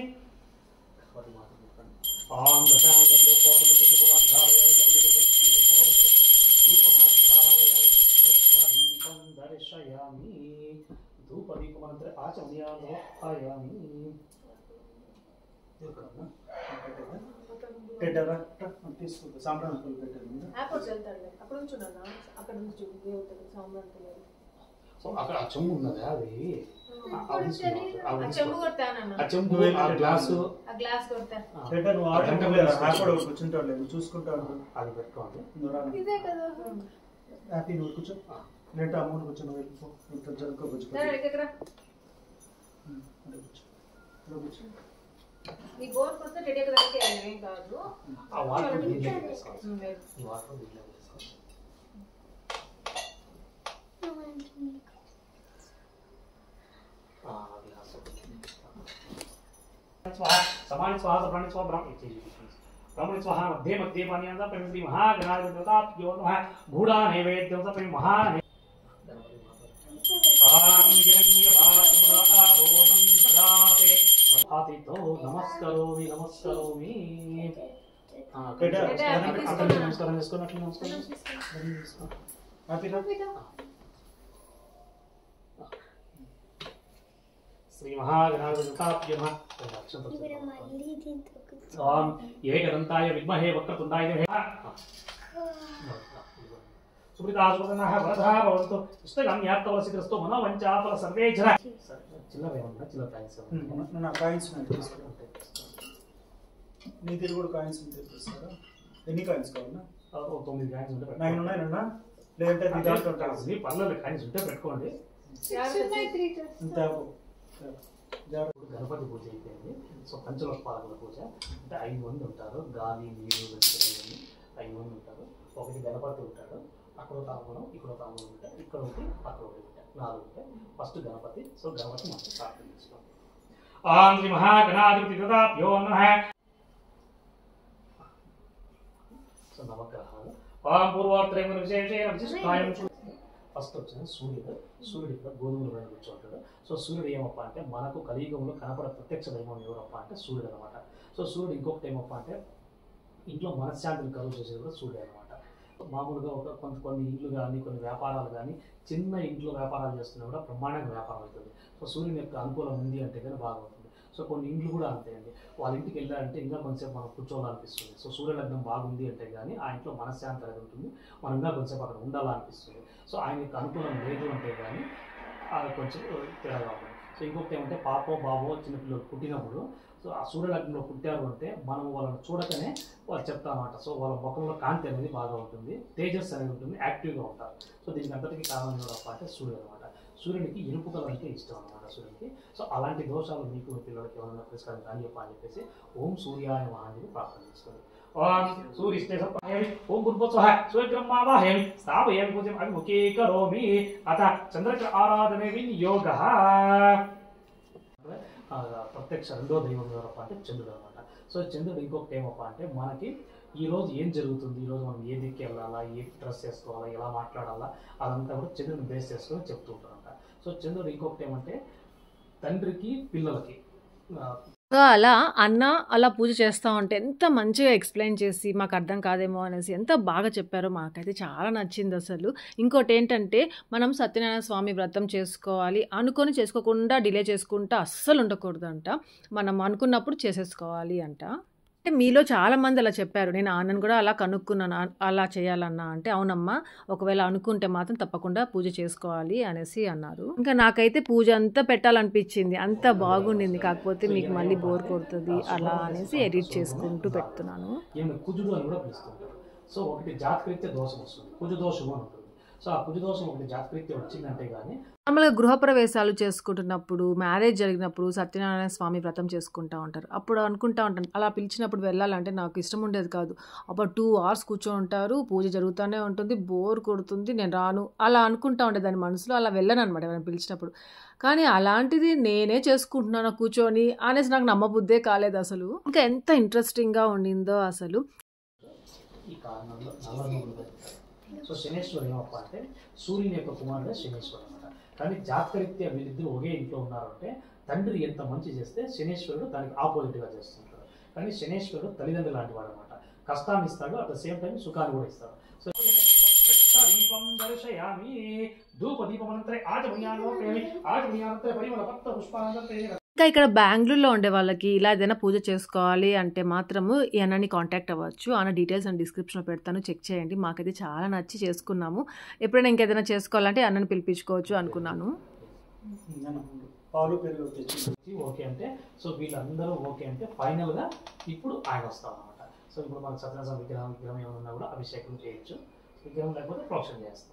Speaker 4: आं दशांगं रूपोदमुद्रितुमाध्यापयामि. दर्शयामि. धूपदीपमन्त्र आचमनीयामि.
Speaker 3: పెట్టారా తీసుకుంటా సాంబ్రాణి పెట్టారు
Speaker 1: యాపర్ వెళ్తాడు అక్కడ నుంచి ఉన్నానా అక్కడ నుంచి దేవుడు సాంబ్రాణి
Speaker 4: సో అక్కడ ఆ చెంబు ఉన్నది అది
Speaker 1: చెంబు కొడతానన్న
Speaker 4: ఆ చెంబు ఆ గ్లాసు
Speaker 1: ఆ గ్లాస్ కొడతా
Speaker 3: పెట్టా నువ్వు ఆడ కూర్చుంటావు లేదు కూర్చుంటావు
Speaker 4: అది పెట్టుకోండి.
Speaker 1: ఇదే కదా
Speaker 3: హ్యాపీ నువ్వు కూర్చో లేట అమౌంట్ కూర్చొని వెళ్ళిపో ఇంత జరుకో కూర్చో
Speaker 1: ఇక్కడ
Speaker 3: కూర్చో
Speaker 1: నీ బోర్ కొడితే రెడీ కదా ఏం కాదు.
Speaker 4: ఆ వాటర్ దీంట్లో వేసుకోవాలి. ఈ వాటర్ దీంట్లో వేసుకోవాలి. ఆ గ్లాస్ స్వాహ సమాన స్వాహ సప్రాణి స్వాహ బ్రాహ్మణ ఇచ్చేది ब्राह्मण स्वाहा मध्ये मध्ये पानीयांचा प्रेम श्री महागणाधिपती देवताभ्यो नमः. घोडा नैवेद्यंचा प्रेम महा नमस्करोमि नमस्करोमि. नमस्कार చేసుకోండి. श्री महागणाधिपति नमः. ओम एकदंताय विद्महे वक्रतुंडाय धीमहि. सुब्रतासुपदनः वरदः भवन्तु. इष्टगम्यार्थवसितस्तु मनोवञ्चाफल सर्वे जन. చిల్లర ఏమన్నా చిల్లర కాయిన్స్
Speaker 3: నా కాయిన్స్ తీసుకుంటా నీ దగ్గర కూడా కాయిన్స్ ఉంటాయి. ఎన్ని కాయిన్స్ కావాలన్నా
Speaker 4: తొమ్మిది కాయిన్స్ ఉంటే
Speaker 3: నైన్ ఉన్నాయన్నా లేదంటే నీ దాంట్లో ఉంటాయి
Speaker 4: పెట్టుకోండి, పర్లేదు కాయిన్స్ ఉంటే పెట్టుకోండి. గణపతి పూజ అయిపోయింది. సో పంచలోత్పాదకుల పూజ అంటే ఐదు మంది ఉంటారు, గాలి నీరు వెంటనే ఐదు మంది ఉంటారు. ఒకటి గణపతి ఉంటాడు, అక్కడ తాంబూలం ఇక్కడ తాంబూలం ఉంటాయి, ఇక్కడ ఒకటి అక్కడ ఒకటి ఉంటాయి, నాలుగు ఉంటాయి. ఫస్ట్ గణపతి. సో గణపతి మనం ప్రార్థన చేసుకోండి. ఓం శ్రీ మహాగణాధిపతి తదాభ్యో నమః. సో నవగ్రహాలు ఓం పూర్వోత్తరేణ విశేషేణ విశిష్టాయం. ఫస్ట్ వచ్చిన సూర్యుడు. సూర్యుడు ఇక్కడ గోధుమల పైన కూర్చోంటాడు. సో సూర్యుడు ఏమప్ప అంటే మనకు కలియుగంలో కనపడే ప్రత్యక్ష దైవం ఎవరప్ప అంటే సూర్యుడు అనమాట. సో సూర్యుడు ఇంకొకటి ఏమప్ప అంటే ఇంట్లో మనశ్శాంతిని కలుగు చేసేది కూడా సూర్యుడు అనమాట. మామూలుగా ఒక కొంత కొన్ని ఇండ్లు కానీ కొన్ని వ్యాపారాలు కానీ చిన్న ఇంట్లో వ్యాపారాలు చేస్తున్నా కూడా బ్రహ్మాండంగా వ్యాపారం అవుతుంది. సో సూర్యుని యొక్క అనుకూలం ఉంది అంటే కానీ బాగుంటుంది. సో కొన్ని ఇండ్లు కూడా అంతే అండి, వాళ్ళ ఇంటికి వెళ్ళాలంటే ఇంకా కొంచెంసేపు మనం కూర్చోవాలనిపిస్తుంది. సో సూర్యలగ్నం బాగుంది అంటే కానీ ఆ ఇంట్లో మనశ్శాంతి అనేది ఉంటుంది, మనం ఇంకా కొంచెంసేపు అక్కడ ఉండాలనిపిస్తుంది. సో ఆయన యొక్క అనుకూలం లేదు అంటే కానీ అది కొంచెం తేడాగా ఉంటుంది. సో ఇంకొకటి ఏమంటే పాపో బాబో చిన్నపిల్లలు పుట్టినప్పుడు సో ఆ సూర్యలగ్నంలో పుట్టారు అంటే మనం వాళ్ళని చూడకనే వాళ్ళు చెప్తామన్నమాట. సో వాళ్ళ ముఖంలో కాంతి అనేది బాగా ఉంటుంది, తేజస్ అనేది ఉంటుంది, యాక్టివ్గా ఉంటారు. సో దీనికి అంతటికీ కారణం ఎవరప్ప అంటే సూర్యుడు అనమాట. సూర్యునికి ఎరుపు కలర్ అంటే ఇష్టం అనమాట సూర్యునికి. సో అలాంటి దోషాలు మీకు పిల్లలకి ఏమైనా పరిష్కారం కానీ చెప్పని చెప్పేసి ఓం సూర్యాయ మహాదేవి ప్రార్థన చేసుకోండి. ఓం సూర్యస్తే సప్తాయమి ఓం గురుపత్సః సూర్యబ్రహ్మావాహయామి స్థాపయామి పూజం అభిముఖీకరోమి అత చంద్రక ఆరాధనే వినియోగః. ప్రత్యక్ష రెండో దైవం ఎవరప్ప అంటే చంద్రుడు అనమాట. సో చంద్రుడు ఇంకొకటి ఏమప్ప అంటే మనకి ఈరోజు ఏం జరుగుతుంది, ఈరోజు మనం ఏ దిక్కు వెళ్ళాలా, ఏ డ్రెస్ వేసుకోవాలా, ఎలా మాట్లాడాలా అదంతా కూడా చంద్రుడిని బేస్ చేసుకొని చెప్తూ ఉంటారంట. సో చంద్రుడు ఇంకొకటి ఏమంటే తండ్రికి పిల్లలకి
Speaker 1: అలా అన్న అలా పూజ చేస్తూ ఉంటే ఎంత మంచిగా ఎక్స్ప్లెయిన్ చేసి మాకు అర్థం కాదేమో అనేసి ఎంత బాగా చెప్పారో మాకైతే చాలా నచ్చింది అసలు. ఇంకోటి ఏంటంటే మనం సత్యనారాయణ స్వామి వ్రతం చేసుకోవాలి అనుకొని చేసుకోకుండా డిలే చేసుకుంటా అస్సలు ఉండకూడదంట, మనం అనుకున్నప్పుడు చేసేసుకోవాలి అంట. అంటే మీలో చాలామంది అలా చెప్పారు, నేను ఆనను కూడా అలా కనుక్కున్నాను అలా చేయాలన్నా అంటే అవునమ్మా ఒకవేళ అనుకుంటే మాత్రం తప్పకుండా పూజ చేసుకోవాలి అనేసి అన్నారు. ఇంకా నాకైతే పూజ అంతా పెట్టాలనిపించింది, అంత బాగుండింది. కాకపోతే మీకు మళ్ళీ బోర్ కొడుతుంది అలా అనేసి ఎడిట్ చేసుకుంటూ పెడుతున్నాను.
Speaker 4: కుజుడు అని కూడా పిలుస్తుంటారు. సో ఒకటి జాతకరీత్యా దోషం వస్తుంది, కుజ దోషము అని ఉంటుంది. సో ఆ కుజ దోషం ఒకటి జాతకరీత్యా వచ్చిందంటే కానీ
Speaker 1: నార్మల్గా గృహప్రవేశాలు చేసుకుంటున్నప్పుడు మ్యారేజ్ జరిగినప్పుడు సత్యనారాయణ స్వామి వ్రతం చేసుకుంటూ ఉంటారు. అప్పుడు అనుకుంటా ఉంటాను అలా పిలిచినప్పుడు వెళ్ళాలంటే నాకు ఇష్టం ఉండేది కాదు. అప్పుడు టూ అవర్స్ కూర్చో ఉంటారు, పూజ జరుగుతూనే ఉంటుంది, బోర్ కొడుతుంది, నేను రాను అలా అనుకుంటా ఉండే దాని మనసులో, అలా వెళ్ళను అనమాట ఎవరైనా పిలిచినప్పుడు. కానీ అలాంటిది నేనే చేసుకుంటున్నాను కూర్చొని అనేసి నాకు నమ్మబుద్దే కాలేదు అసలు. ఇంకా ఎంత ఇంట్రెస్టింగ్గా ఉండిందో అసలు.
Speaker 4: ఈ కారణంలో నల్లనూనె. సో శనేశ్వరు ఏమప్ప అంటే సూర్యుని యొక్క కుమారుడే శనేశ్వరుడు అనమాట. కానీ జాతకరీత్యా వీళ్ళిద్దరు ఒకే ఇంట్లో ఉన్నారంటే తండ్రి ఎంత మంచి చేస్తే శనేశ్వరుడు దానికి ఆపోజిట్గా చేస్తుంటాడు. కానీ శనేశ్వరుడు తల్లిదండ్రులు లాంటి వాడు అనమాట. కష్టాన్ని ఇస్తాడు, అట్ ద సేమ్ టైం సుఖాన్ని కూడా ఇస్తాడు. సో దీపం దర్శయామి ధూప దీపమంత్రే ఆచమయామి ఆచమయానంతరే పరిమళ పత్ర పుష్పానంతరే.
Speaker 1: ఇంకా ఇక్కడ బెంగళూరులో ఉండే వాళ్ళకి ఇలా ఏదైనా పూజ చేసుకోవాలి అంటే మాత్రము ఈ అన్నని కాంటాక్ట్ అవ్వచ్చు. అన్న డీటెయిల్స్ అండ్ డిస్క్రిప్షన్లో పెడతాను, చెక్ చేయండి. మాకైతే చాలా నచ్చి చేసుకున్నాము. ఎప్పుడైనా ఇంకేదైనా చేసుకోవాలంటే అన్నని పిలిపించుకోవచ్చు అనుకున్నాను.
Speaker 4: ఓకే అంటే సో వీళ్ళందరూ ఓకే అంటే ఫైనల్గా ఇప్పుడు ఆయన వస్తాం అనమాట. సో ఇప్పుడు మనకు సత్యనారాయణ విగ్రహం విగ్రహం ఏమన్నా కూడా అభిషేకం చేయొచ్చు, విగ్రహం లేకపోతే ప్రోక్షణ చేస్తాం.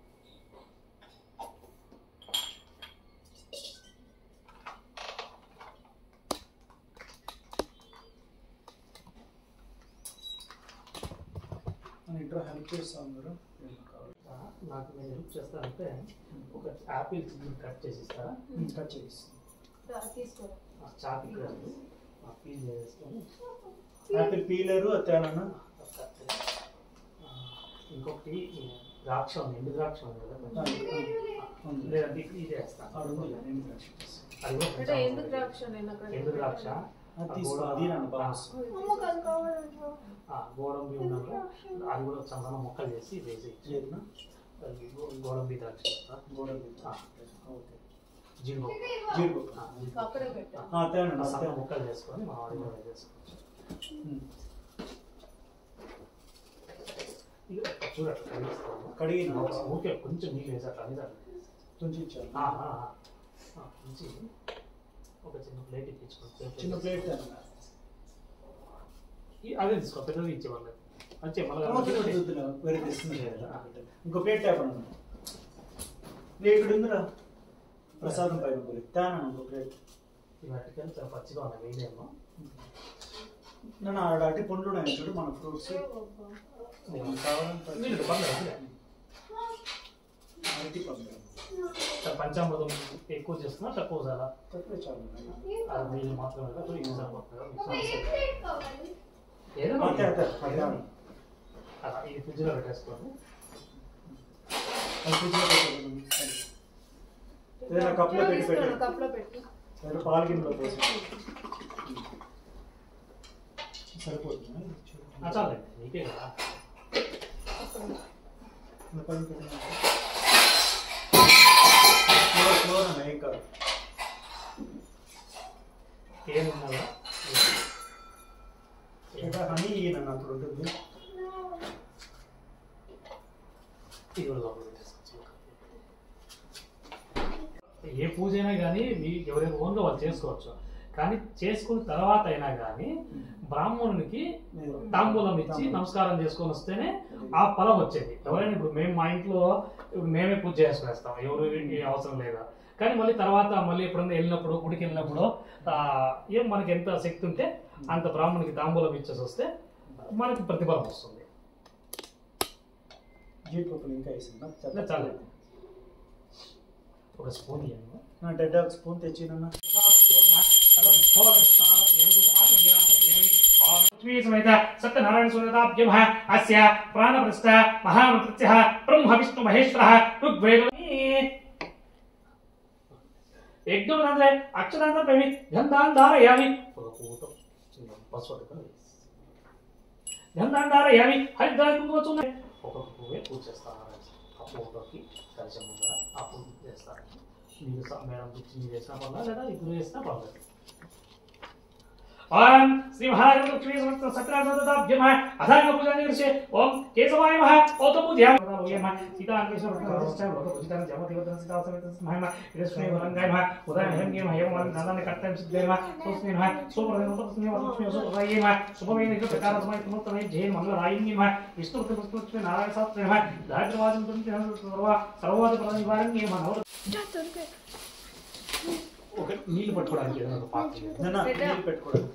Speaker 3: ఇంట్లో హెల్ప్ చేస్తాను మీరు
Speaker 4: నాకు నేను హెల్ప్ చేస్తానంటే ఒక యాపిల్ కట్ చేసి ఇస్తారా?
Speaker 3: కట్ చేస్తాను.
Speaker 4: చాకి పీల్ చేసుకొని
Speaker 3: యాపిల్ పీలరు తేనా.
Speaker 4: ఇంకొకటి ద్రాక్ష ఉంది, ఎండు ద్రాక్ష ఉంది కదా, లేదంటే ఇది చేస్తాను. అది కూడా ఎండు ద్రాక్ష గోడంబి ఉన్నప్పుడు అది కూడా సన్న మొక్కలు చేసి వేసి గోడంబి ద్రాక్ష గోడంబి జీడిపప్పు జీడిపప్పు సన్న మొక్కలు చేసుకొని మా వాడి కూడా చేసుకోవచ్చు. చూడట్లా కడిగిస్తాము, కడిగి ఓకే కొంచెం నీళ్ళు వేసి అట్లా అనేది కొంచెం కొంచెం ఒక చిన్న ప్లేట్ ఇప్పించుకోండి.
Speaker 3: చిన్న ప్లేట్
Speaker 4: అదే తీసుకో, పెద్దది ఇచ్చేవాళ్ళు. అంతే మళ్ళీ
Speaker 3: వేరే తెస్తుంది ఇంకో ప్లేట్ తేపండి లే ఇక్కడ ఉందిరా ప్రసాదం పైన పోయి తేనా ఇంకో ప్లేట్
Speaker 4: వాటికి చాలా పచ్చిగా ఉన్నాయి వేయలేమో
Speaker 3: నన్ను ఆడ అట్టి పండ్లు ఉన్నాయి చూడు మన ఫ్రూట్స్ కావాలంటే అరటి పండు
Speaker 4: పంచామృతం ఎక్కువ చేస్తున్నా తక్కువ చాలా
Speaker 3: తక్కువ చాలు
Speaker 4: అది నీళ్ళు మాత్రమే యూజ్ అయిపోతుంది
Speaker 3: అదే అదే అదే
Speaker 4: అలా ఇది ఫ్రిడ్జ్లో పెట్టేసుకోండి
Speaker 3: ఏదైనా కప్లో పెట్టి పెట్టి కప్లో పెట్టి లేదా పాల గిన్నెలో పోసి సరిపోతుంది
Speaker 4: చాలండి నీకే కదా
Speaker 3: ఏం కాదు
Speaker 4: ఏమున్నా
Speaker 3: హనీ నన్ను అక్కడ ఉంటుంది
Speaker 4: ఇది కూడా లోపల పెట్టేసుకోవచ్చు. ఏ పూజ అయినా కానీ మీ ఎవరైనా ఓన్గా వాళ్ళు చేసుకోవచ్చు. కానీ చేసుకున్న తర్వాత అయినా కానీ బ్రాహ్మణునికి తాంబూలం ఇచ్చి నమస్కారం చేసుకొని వస్తేనే ఆ ఫలం వచ్చేది. ఎవరైనా ఇప్పుడు మేము మా ఇంట్లో మేమే పూజ చేసుకునేస్తాం, ఎవరు అవసరం లేదా. కానీ మళ్ళీ తర్వాత మళ్ళీ ఎప్పుడన్నా వెళ్ళినప్పుడు గుడికి వెళ్ళినప్పుడు ఏం మనకి ఎంత శక్తి ఉంటే అంత బ్రాహ్మణునికి తాంబూలం ఇచ్చేసి వస్తే మనకి ప్రతిఫలం వస్తుంది.
Speaker 3: జీడిపప్పులు ఇంకా వేసిందా
Speaker 4: చాలు ఒక స్పూన్ ఇవ్వండి.
Speaker 3: డెడ్ ఒక స్పూన్ తెచ్చినా
Speaker 4: సత్యనారాయణ సునతాభ్యమ అస్య ప్రాణప్రస్థ మహామంత్రిత్యః బ్రహ్మ విష్ణు మహేశ్వరః ఋగ్వేదో యజ్ఞం నందే అక్షరాంతం పేమి గంధాన్ ధారయామి ఒక పూతం పసుపు గంధాన్ ధారయామి హరిద్రాకుంకుమ ఒక పువ్వే పూజ చేస్తాను. ఆ పూటకి కలిసి ముందర ఆ పూజ చేస్తాను. మీరు మేడం పిచ్చి మీరు వేసినా పర్లేదు లేదా ఇప్పుడు వేసినా పర్లేదు. ओम श्री महाराज लक्ष्मी समस्त सत्यनारायण अधांग पूजा निर्षे ओम केशवाय नमः ओतो पूज्या ओम सीता अंकेश्वर प्रतिष्ठा लोक पूजिता जमति वदन सीता समेत महिमा लक्ष्मी वरंगाय नमः उदय हेमगे महेम वन नंदन कर्तव्य सिद्धे नमः सोस्मि नमः सोप्रदन तस्मै लक्ष्मी सोप्रदाय नमः शुभवेन इति प्रकार समय तमोत्तमे जय मंगलायिनी नमः विष्णु पुष्पलक्ष्मी नारायण शास्त्रे नमः दारिद्र्यवादं तुंति सर्व सर्वाद प्रदाय निवारण्ये नमः ఒక నీళ్ళు పట్టుకోవడానికి ఏదైనా ఒక పాత్ర నీళ్ళు పెట్టుకోవడానికి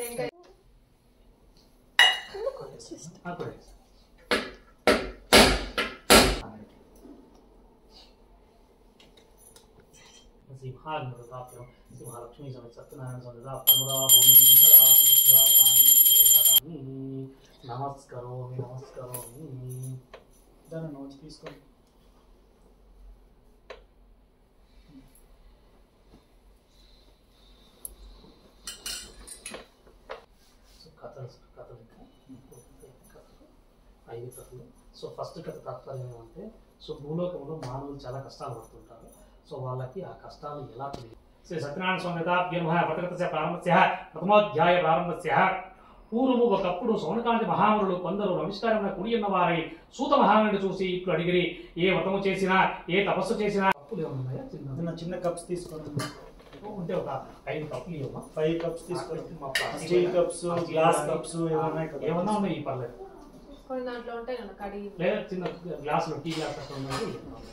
Speaker 4: సింహాత్మృతాప్యం సింహలక్ష్మీ సమేత సత్యనారాయణ నమస్కరోమి నమస్కరోమి
Speaker 3: దాన్ని నోట్స్ తీసుకోండి.
Speaker 4: ఐదు కథలు. సో ఫస్ట్ కథ తాత్పర్యం ఏమంటే, సో భూలోకంలో మానవులు చాలా కష్టాలు పడుతుంటారు. సో వాళ్ళకి ఆ కష్టాలు ఎలా తెలియదు. శ్రీ సత్యనారాయణ స్వామి పథకత ప్రారంభస్య ప్రథమోధ్యాయ ప్రారంభస్య పూర్వము ఒకప్పుడు సౌనకాంతి మహామునులు కొందరు నమస్కారం కుడి ఉన్న వారై సూత మహాముని చూసి ఇప్పుడు అడిగిరి, ఏ వ్రతము చేసినా ఏ తపస్సు చేసినా కప్పులు ఏమన్నాయా? చిన్న
Speaker 3: చిన్న కప్స్ తీసుకోండి.
Speaker 4: ఉంటే ఒక ఐదు కప్పులు ఇవ్వమా?
Speaker 3: ఫైవ్ కప్స్ తీసుకోండి. స్టీల్ కప్స్, గ్లాస్ కప్స్
Speaker 4: ఏమన్నా ఉన్నాయి పర్లేదు.
Speaker 1: కొన్ని దాంట్లో ఉంటాయి కదా కడిగి
Speaker 4: లేదా చిన్న గ్లాసులు టీ గ్లాస్ అట్లా ఉన్నాయి.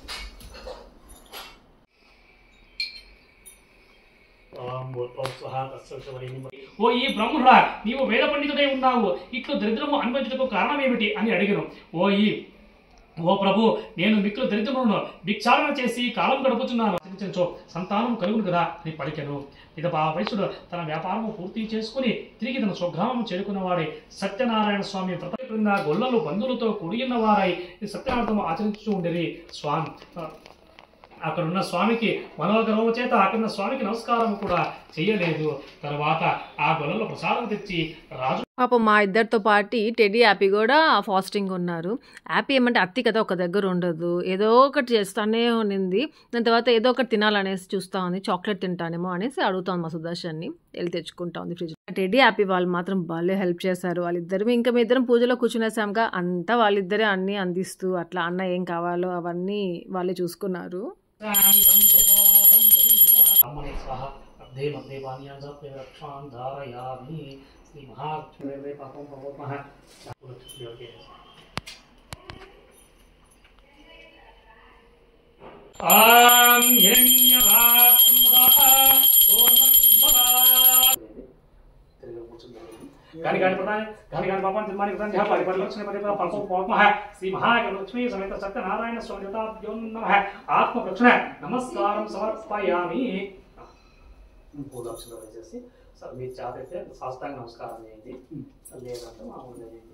Speaker 4: ఓ ఈ బ్రహ్మణుడా, నీవు వేద పండితుడై ఉన్నావు, ఇట్లు దరిద్రము అనుభవించటకు కారణం ఏమిటి అని అడిగను. ఓ ఈ ఓ ప్రభు, నేను మిక్కులు దరిద్రములను భిక్షాటన చేసి కాలం గడుపుతున్నాను. సంతానం కలుగును కదా అని పలికెను. పిదపా వైశ్యుడు తన వ్యాపారము పూర్తి చేసుకుని తిరిగి తన స్వగ్రామం చేరుకున్నవాడే సత్యనారాయణ స్వామి వ్రత క్రింద గొల్లలు బంధువులతో కూడిన వారై సత్యనారాయణ ఆచరించు ఉండేది. స్వామి అక్కడున్న స్వామికి మనోగర్వము చేత అక్కడున్న స్వామికి నమస్కారం కూడా చెయ్యలేదు. తర్వాత ఆ గొల్లలో ప్రసాదం తెచ్చి రాజు
Speaker 1: పాపం మా ఇద్దరితో పాటు టెడ్డీ యాపీ కూడా ఫాస్టింగ్ ఉన్నారు. యాపీ ఏమంటే అత్తి కదా ఒక దగ్గర ఉండదు, ఏదో ఒకటి చేస్తానే ఉన్నింది. దాని తర్వాత ఏదో ఒకటి తినాలనేసి చూస్తూ ఉంది, చాక్లెట్ తింటానేమో అనేసి అడుగుతాను మా సుదర్శన్ని, వెళ్ళి తెచ్చుకుంటా ఉంది ఫ్రిడ్జ్. టెడ్డీ యాపీ వాళ్ళు మాత్రం భలే హెల్ప్ చేశారు. వాళ్ళిద్దరు ఇంకా మీ ఇద్దరం పూజలో కూర్చునేసాంగా అంతా వాళ్ళిద్దరే అన్నీ అందిస్తూ అట్లా అన్న ఏం కావాలో అవన్నీ వాళ్ళే చూసుకున్నారు.
Speaker 4: मध्ये मध्ये पानीयाञ्च रक्षां धारयामि श्री महालक्ष्मी पापं पवोमः ओके आं हिरण्यवात्मुदा ओमं भवा गानि गानि प्रदान गानि गानि पापं जन्मानि प्रदान ध्यान पारि लक्ष्मी पदे पापं पवोमः श्री महालक्ष्मी समेत सत्यनारायण स्वामी देवताभ्यो नमः आत्मप्रक्षण नमस्कारं समर्पयामि పూజాక్షలు వేసేసి సార్ మీరు చేత అయితే సాష్టాంగ నమస్కారం చేయండి లేదంటే మామూలుగా చేయండి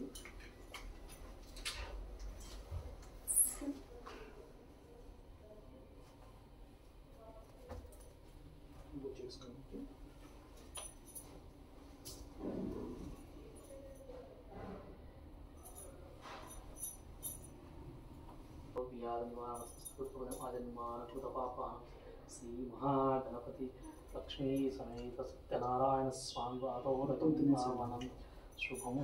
Speaker 4: శ్రీ మహాగణపతి లక్ష్మీ సమేత సత్యనారాయణ స్వామి వాతోరతం తిరుమావనం శుభము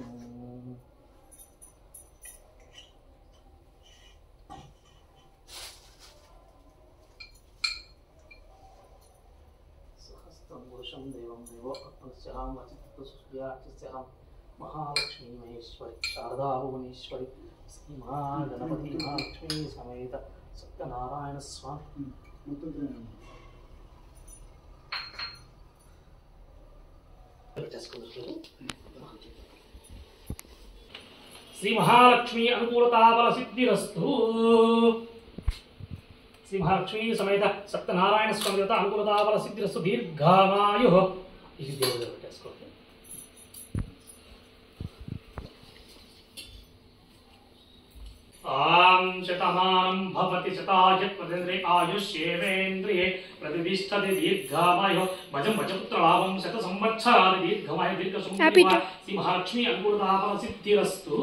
Speaker 4: సహస్రం పురుషం దేవం దేవో ఆత్మస్యాం అచిత్తుస్యాం మహాలక్ష్మీ మహేశ్వరి శారదా భువనేశ్వరి శ్రీ మహాగణపతి మహాలక్ష్మీ సమేత సత్యనారాయణ స్వామి శ్రీ మహాలక్ష్మి అనుకూలతాబల సిద్ధిరస్తు శ్రీ మహాలక్ష్మి సమేత సత్యనారాయణ స్వామి దేవత అనుకూలతాబల సిద్ధిరస్తు దీర్ఘామాయు ఇది దేవుడు పెట్టేసుకోండి आं शतमानं भवति शतायत् प्रतिन्द्रे आयुष्येवेन्द्रिये प्रतिष्ठति दीर्घामायुः भजं भजपुत्रलाभं शतसंवत्सराणि दीर्घमायुः दीर्घसुमङ्गली श्री महालक्ष्मी अनुकूलताफल सिद्धिरस्तु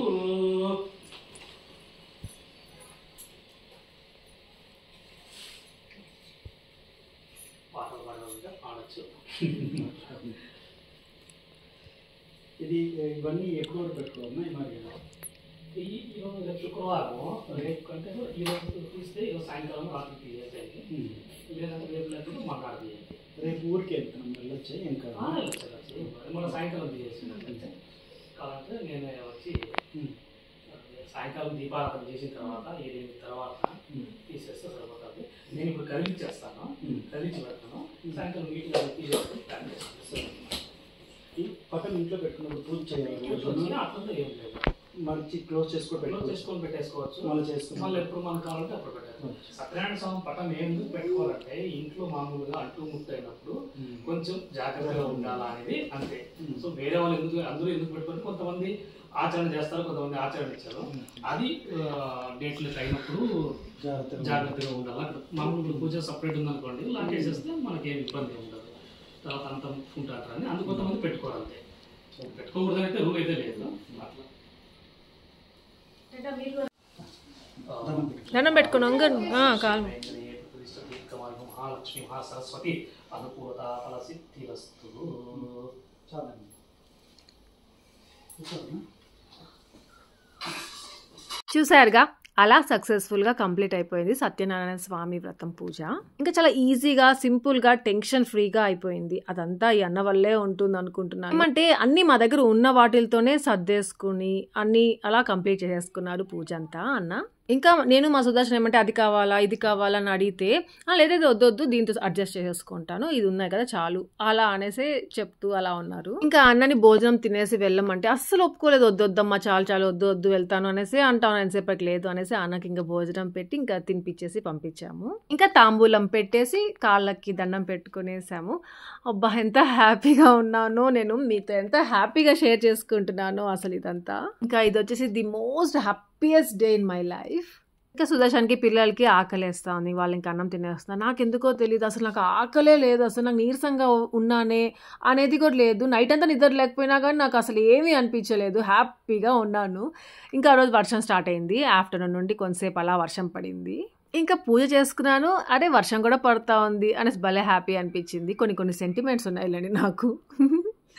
Speaker 3: ఇది ఇవన్నీ ఎక్కువ పెట్టుకోవాలి మరి
Speaker 4: ఈరోజు రేపు శుక్రవారం రేపు కంటే ఈరోజు తీస్తే ఈరోజు సాయంకాలం రాత్రి తీసేసేయండి లేదంటే రేపు లేకపోతే మాట్లాడి తీయండి
Speaker 3: రేపు ఊరికి వెళ్తున్నాం వెళ్ళొచ్చి ఇంకా
Speaker 4: వెళ్ళొచ్చు మన సాయంకాలం తీసేసిందంటే కాబట్టి నేను వచ్చి సాయంకాలం దీపారాధన చేసిన తర్వాత ఏడెనిమిది తర్వాత తీసేస్తే సరిపోతుంది నేను ఇప్పుడు కలిగించేస్తాను కలిగించి పెడతాను సాయంకాలం నీట్గా తీసేసి ప్లాన్ చేస్తాను
Speaker 3: పక్కన ఇంట్లో పెట్టుకున్నప్పుడు పూజ చేయాలి
Speaker 4: అట్లంతా ఏం లేదు
Speaker 3: మర్చి క్లోజ్ చేసుకొని
Speaker 4: క్లోజ్ చేసుకొని పెట్టేసుకోవచ్చు
Speaker 3: మళ్ళీ చేసుకుని
Speaker 4: మళ్ళీ ఎప్పుడు మనకు కావాలంటే అప్పుడు పెట్టేసుకోవచ్చు సత్యనారాయణ స్వామి పటం ఎందుకు పెట్టుకోవాలంటే ఇంట్లో మామూలుగా అంటూ ముట్టు అయినప్పుడు కొంచెం జాగ్రత్తగా ఉండాలా అనేది అంతే సో వేరే వాళ్ళు ఎందుకు అందరూ ఎందుకు పెట్టుకొని కొంతమంది ఆచరణ చేస్తారు కొంతమంది ఆచరణ ఇచ్చారు అది డేట్లు అయినప్పుడు జాగ్రత్తగా ఉండాలి మామూలు పూజ సపరేట్ ఉందనుకోండి లాక్ చేసేస్తే మనకేం ఇబ్బంది ఉండదు తర్వాత అంత ఉంటారు అని అందుకు కొంతమంది పెట్టుకోవాలంటే పెట్టుకోకూడదని అయితే రూల్ అయితే లేదు అట్లా
Speaker 1: దండం పెట్టుకున్నాం కాదు
Speaker 4: మహాలక్ష్మి మహాసరస్వతి అనుకూలత ఫల సిద్ధిరస్తు
Speaker 1: చూసారుగా అలా సక్సెస్ఫుల్గా కంప్లీట్ అయిపోయింది సత్యనారాయణ స్వామి వ్రతం పూజ. ఇంకా చాలా ఈజీగా సింపుల్గా టెన్షన్ ఫ్రీగా అయిపోయింది. అదంతా ఈ అన్న వల్లే ఉంటుంది అనుకుంటున్నాను. ఏమంటే అన్ని మా దగ్గర ఉన్న వాటితోనే సర్దేసుకుని అన్ని అలా కంప్లీట్ చేసేసుకున్నాడు పూజ అంతా అన్న. ఇంకా నేను మా సుదర్శన్ ఏమంటే అది కావాలా ఇది కావాలా అని అడిగితే లేదైతే వద్దొద్దు దీంతో అడ్జస్ట్ చేసేసుకుంటాను, ఇది ఉన్నాయి కదా చాలు అలా అనేసి చెప్తూ అలా ఉన్నారు. ఇంకా అన్నని భోజనం తినేసి వెళ్ళమంటే అస్సలు ఒప్పుకోలేదు. వద్దొద్దమ్మా చాలు చాలు వద్దు వద్దు వెళ్తాను అనేసి అంటాను. ఎంతసేపటికి లేదు అనేసి అన్నకి ఇంకా భోజనం పెట్టి ఇంకా తినిపించేసి పంపించాము. ఇంకా తాంబూలం పెట్టేసి కాళ్ళకి దండం పెట్టుకునేసాము. అబ్బా ఎంత హ్యాపీగా ఉన్నానో నేను మీతో ఎంత హ్యాపీగా షేర్ చేసుకుంటున్నాను అసలు ఇదంతా. ఇంకా ఇది వచ్చేసి the most happiest day in my life. ఇంకా సుదర్శన్కి పిల్లలకి ఆకలేస్తా ఉంది, వాళ్ళు ఇంకా అన్నం తినేస్తున్నారు. నాకు ఎందుకో తెలియదు, అసలు నాకు ఆకలే లేదు, అసలు నాకు నీరసంగా ఉన్నానే అనేది కూడా లేదు. నైట్ అంతా నిద్ర లేకపోయినా కానీ నాకు అసలు ఏమీ అనిపించలేదు, హ్యాపీగా ఉన్నాను. ఇంకా ఆ రోజు వర్షం స్టార్ట్ అయింది. ఆఫ్టర్నూన్ నుండి కొంతసేపు అలా వర్షం పడింది. ఇంకా పూజ చేసుకున్నాను, అదే వర్షం కూడా పడుతూ ఉంది అనేసి భలే హ్యాపీ అనిపించింది. కొన్ని కొన్ని సెంటిమెంట్స్ ఉన్నాయిలేండి నాకు.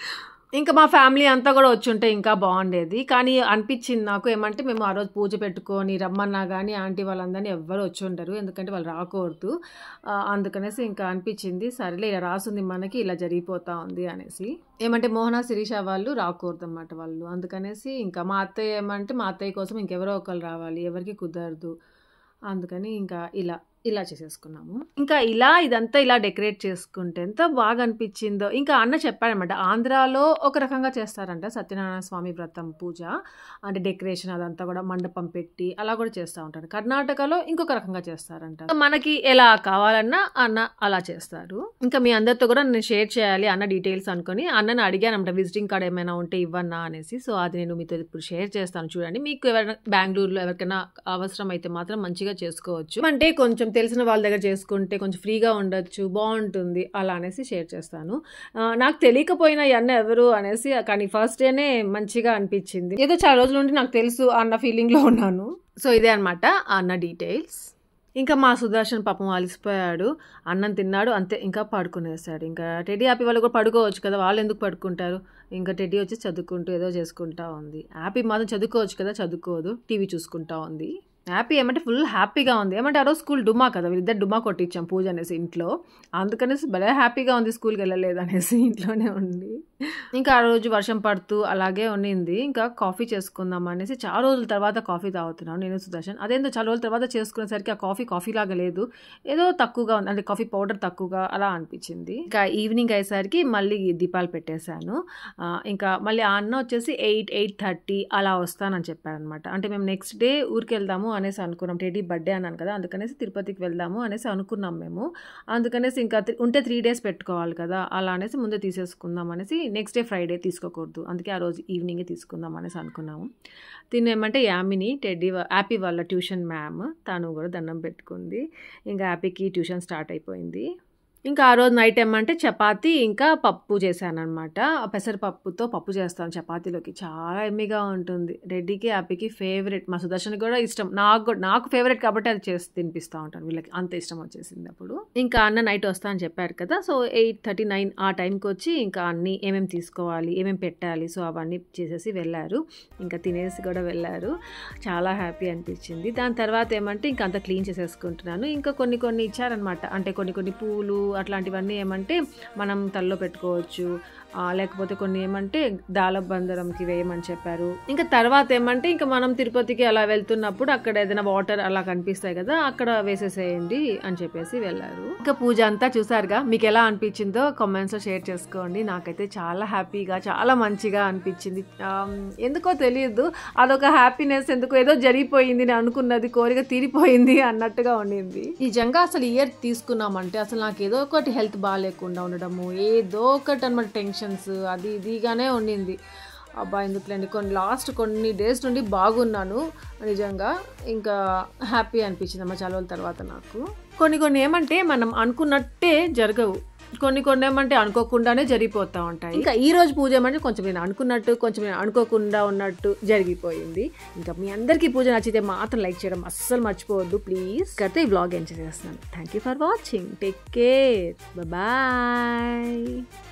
Speaker 1: ఇంకా మా ఫ్యామిలీ అంతా కూడా వచ్చి ఉంటే ఇంకా బాగుండేది. కానీ అనిపించింది నాకు ఏమంటే మేము ఆ రోజు పూజ పెట్టుకొని రమ్మన్నా కానీ ఆంటీ వాళ్ళందరినీ ఎవ్వరు వచ్చి ఉండరు, ఎందుకంటే వాళ్ళు రాకూడదు. అందుకనేసి ఇంకా అనిపించింది సరేలే ఇలా రాసుంది మనకి ఇలా జరిగిపోతా ఉంది అనేసి. ఏమంటే మోహన శిరీష వాళ్ళు రాకూడదు అన్నమాట వాళ్ళు. అందుకనేసి ఇంకా మా అత్తయ్య ఏమంటే మా అత్తయ్య కోసం ఇంకెవరో ఒకరు రావాలి, ఎవరికి కుదరదు. అందుకని ఇంకా ఇలా ఇలా చేసేసుకున్నాము. ఇంకా ఇలా ఇదంతా ఇలా డెకరేట్ చేసుకుంటే ఎంత బాగా అనిపించిందో. ఇంకా అన్న చెప్పాడనమాట ఆంధ్రాలో ఒక రకంగా చేస్తారంట సత్యనారాయణ స్వామి వ్రతం పూజ, అంటే డెకరేషన్ అదంతా కూడా మండపం పెట్టి అలా కూడా చేస్తూ ఉంటారు. కర్ణాటకలో ఇంకొక రకంగా చేస్తారంట. మనకి ఎలా కావాలన్నా అన్న అలా చేస్తారు. ఇంకా మీ అందరితో కూడా నేను షేర్ చేయాలి అన్న డీటెయిల్స్ అనుకుని అన్నని అడిగానమాట విజిటింగ్ కార్డ్ ఏమైనా ఉంటే ఇవ్వన్నా అనేసి. సో అది నేను మీతో ఇప్పుడు షేర్ చేస్తాను చూడండి. మీకు ఎవరైనా బెంగళూరులో ఎవరికైనా అవసరం అయితే మాత్రం మంచిగా చేసుకోవచ్చు. అంటే కొంచెం తెలిసిన వాళ్ళ దగ్గర చేసుకుంటే కొంచెం ఫ్రీగా ఉండొచ్చు, బాగుంటుంది అలా అనేసి షేర్ చేస్తాను. నాకు తెలియకపోయినా అన్న ఎవరు అనేసి, కానీ ఫస్ట్ డేనే మంచిగా అనిపించింది. ఏదో చాలా రోజుల నుండి నాకు తెలుసు అన్న ఫీలింగ్లో ఉన్నాను. సో ఇదే అనమాట అన్న డీటెయిల్స్. ఇంకా మా సుదర్శన్ పాపం అలసిపోయాడు, అన్నం తిన్నాడు అంతే, ఇంకా పడుకునేసాడు. ఇంకా టెడ్డీ హ్యాపీ వాళ్ళు కూడా పడుకోవచ్చు కదా, వాళ్ళు ఎందుకు పడుకుంటారు. ఇంకా టెడ్డీ వచ్చి చదువుకుంటూ ఏదో చేసుకుంటా ఉంది. హ్యాపీ మాత్రం చదువుకోవచ్చు కదా, చదువుకోదు, టీవీ చూసుకుంటా ఉంది. హ్యాపీ ఏమంటే ఫుల్ హ్యాపీగా ఉంది. ఏమంటే ఆ రోజు స్కూల్ డుమా కదా, వీళ్ళిద్దరు డుమా కొట్టించాం పూజ అనేసి ఇంట్లో. అందుకనేసి భలే హ్యాపీగా ఉంది, స్కూల్కి వెళ్ళలేదు అనేసి ఇంట్లోనే ఉంది. ఇంకా ఆ రోజు వర్షం పడుతూ అలాగే ఉండింది. ఇంకా కాఫీ చేసుకుందాం అనేసి చాలా రోజుల తర్వాత కాఫీ తాగుతున్నాను నేను సుదర్శన్. అదేందో చాలా రోజుల తర్వాత చేసుకునేసరికి ఆ కాఫీ కాఫీ లాగా లేదు, ఏదో తక్కువగా ఉంది, అంటే కాఫీ పౌడర్ తక్కువగా అలా అనిపించింది. ఇంకా ఈవినింగ్ అయ్యేసరికి మళ్ళీ దీపాలు పెట్టేశాను. ఇంకా మళ్ళీ ఆ అన్న వచ్చేసి ఎయిట్ ఎయిట్ థర్టీ అలా వస్తానని చెప్పారనమాట. అంటే మేము నెక్స్ట్ డే ఊరికి వెళ్దాము అనేసి అనుకున్నాం. టెడ్డీ బర్త్డే అన్నాను కదా, అందుకనేసి తిరుపతికి వెళ్దాము అనేసి అనుకున్నాం మేము. అందుకనేసి ఇంకా ఉంటే త్రీ డేస్ పెట్టుకోవాలి కదా, అలా అనేసి ముందే తీసేసుకుందాం అనేసి. నెక్స్ట్ డే ఫ్రైడే తీసుకోకూడదు, అందుకే ఆ రోజు ఈవినింగే తీసుకుందాం అనేసి అనుకున్నాము. తినేమంటే యామిని టెడ్డీ హ్యాపీ వాళ్ళ ట్యూషన్ మ్యామ్, తను కూడా దండం పెట్టుకుంది. ఇంకా హ్యాపీకి ట్యూషన్ స్టార్ట్ అయిపోయింది. ఇంకా ఆ రోజు నైట్ ఏమంటే చపాతీ ఇంకా పప్పు చేశాను అనమాట. పెసరపప్పుతో పప్పు చేస్తాను చపాతీలోకి, చాలా ఎమ్మిగా ఉంటుంది. రెడ్డికి హ్యాపీకి ఫేవరెట్, మా సుదర్శన్కి కూడా ఇష్టం, నాకు నాకు ఫేవరెట్ కాబట్టి అది చేసి తినిపిస్తూ ఉంటాను వీళ్ళకి, అంత ఇష్టం వచ్చేసింది అప్పుడు. ఇంకా అన్న నైట్ వస్తా అని చెప్పారు కదా, సో ఎయిట్ థర్టీ నైన్ ఆ టైంకి వచ్చి ఇంకా అన్నీ ఏమేమి తీసుకోవాలి ఏమేమి పెట్టాలి సో అవన్నీ చేసేసి వెళ్ళారు. ఇంకా తినేసి కూడా వెళ్ళారు, చాలా హ్యాపీ అనిపించింది. దాని తర్వాత ఏమంటే ఇంకా అంతా క్లీన్ చేసేసుకుంటున్నాను. ఇంకా కొన్ని కొన్ని ఇచ్చారనమాట, అంటే కొన్ని కొన్ని పూలు అట్లాంటివన్నీ ఏమంటే మనం తల్లో పెట్టుకోవచ్చు, లేకపోతే కొన్ని ఏమంటే దాలబందరంకి వేయమని చెప్పారు. ఇంకా తర్వాత ఏమంటే ఇంకా మనం తిరుపతికి అలా వెళ్తున్నప్పుడు అక్కడ ఏదైనా వాటర్ అలా కనిపిస్తాయి కదా, అక్కడ వేసేసేయండి అని చెప్పేసి వెళ్ళారు. ఇంకా పూజ అంతా చూసారుగా, మీకు ఎలా అనిపించిందో కామెంట్స్లో షేర్ చేసుకోండి. నాకైతే చాలా హ్యాపీగా చాలా మంచిగా అనిపించింది. ఎందుకో తెలియదు, అదొక హ్యాపీనెస్, ఎందుకో ఏదో జరిగిపోయింది, నేను అనుకున్నది కోరిక తీరిపోయింది అన్నట్టుగా ఉండింది. నిజంగా అసలు ఇయర్ తీసుకున్నామంటే అసలు నాకు ఏదో ఒకటి హెల్త్ బాగాలేకుండా ఉండడము, ఏదో ఒకటి అనమాట టెన్షన్స్ అది ఇదిగానే ఉండింది. అబ్బా ఎందుకులేండి, కొన్ని లాస్ట్ కొన్ని డేస్ నుండి బాగున్నాను నిజంగా. ఇంకా హ్యాపీ అనిపించింది అమ్మ చాలా రోజుల తర్వాత నాకు. కొన్ని కొన్ని ఏమంటే మనం అనుకున్నట్టే జరగవు, కొన్ని కొన్ని ఏమంటే అనుకోకుండానే జరిగిపోతూ ఉంటాయి. ఇంకా ఈ రోజు పూజ ఏమంటే కొంచెం నేను అనుకున్నట్టు కొంచెం నేను అనుకోకుండా ఉన్నట్టు జరిగిపోయింది. ఇంకా మీ అందరికీ పూజ నచ్చితే మాత్రం లైక్ చేయడం అస్సలు మర్చిపోవద్దు ప్లీజ్. అయితే ఈ వ్లాగ్ ఎంజాయ్ చేస్తున్నాను. Thank you for watching, take care, bye.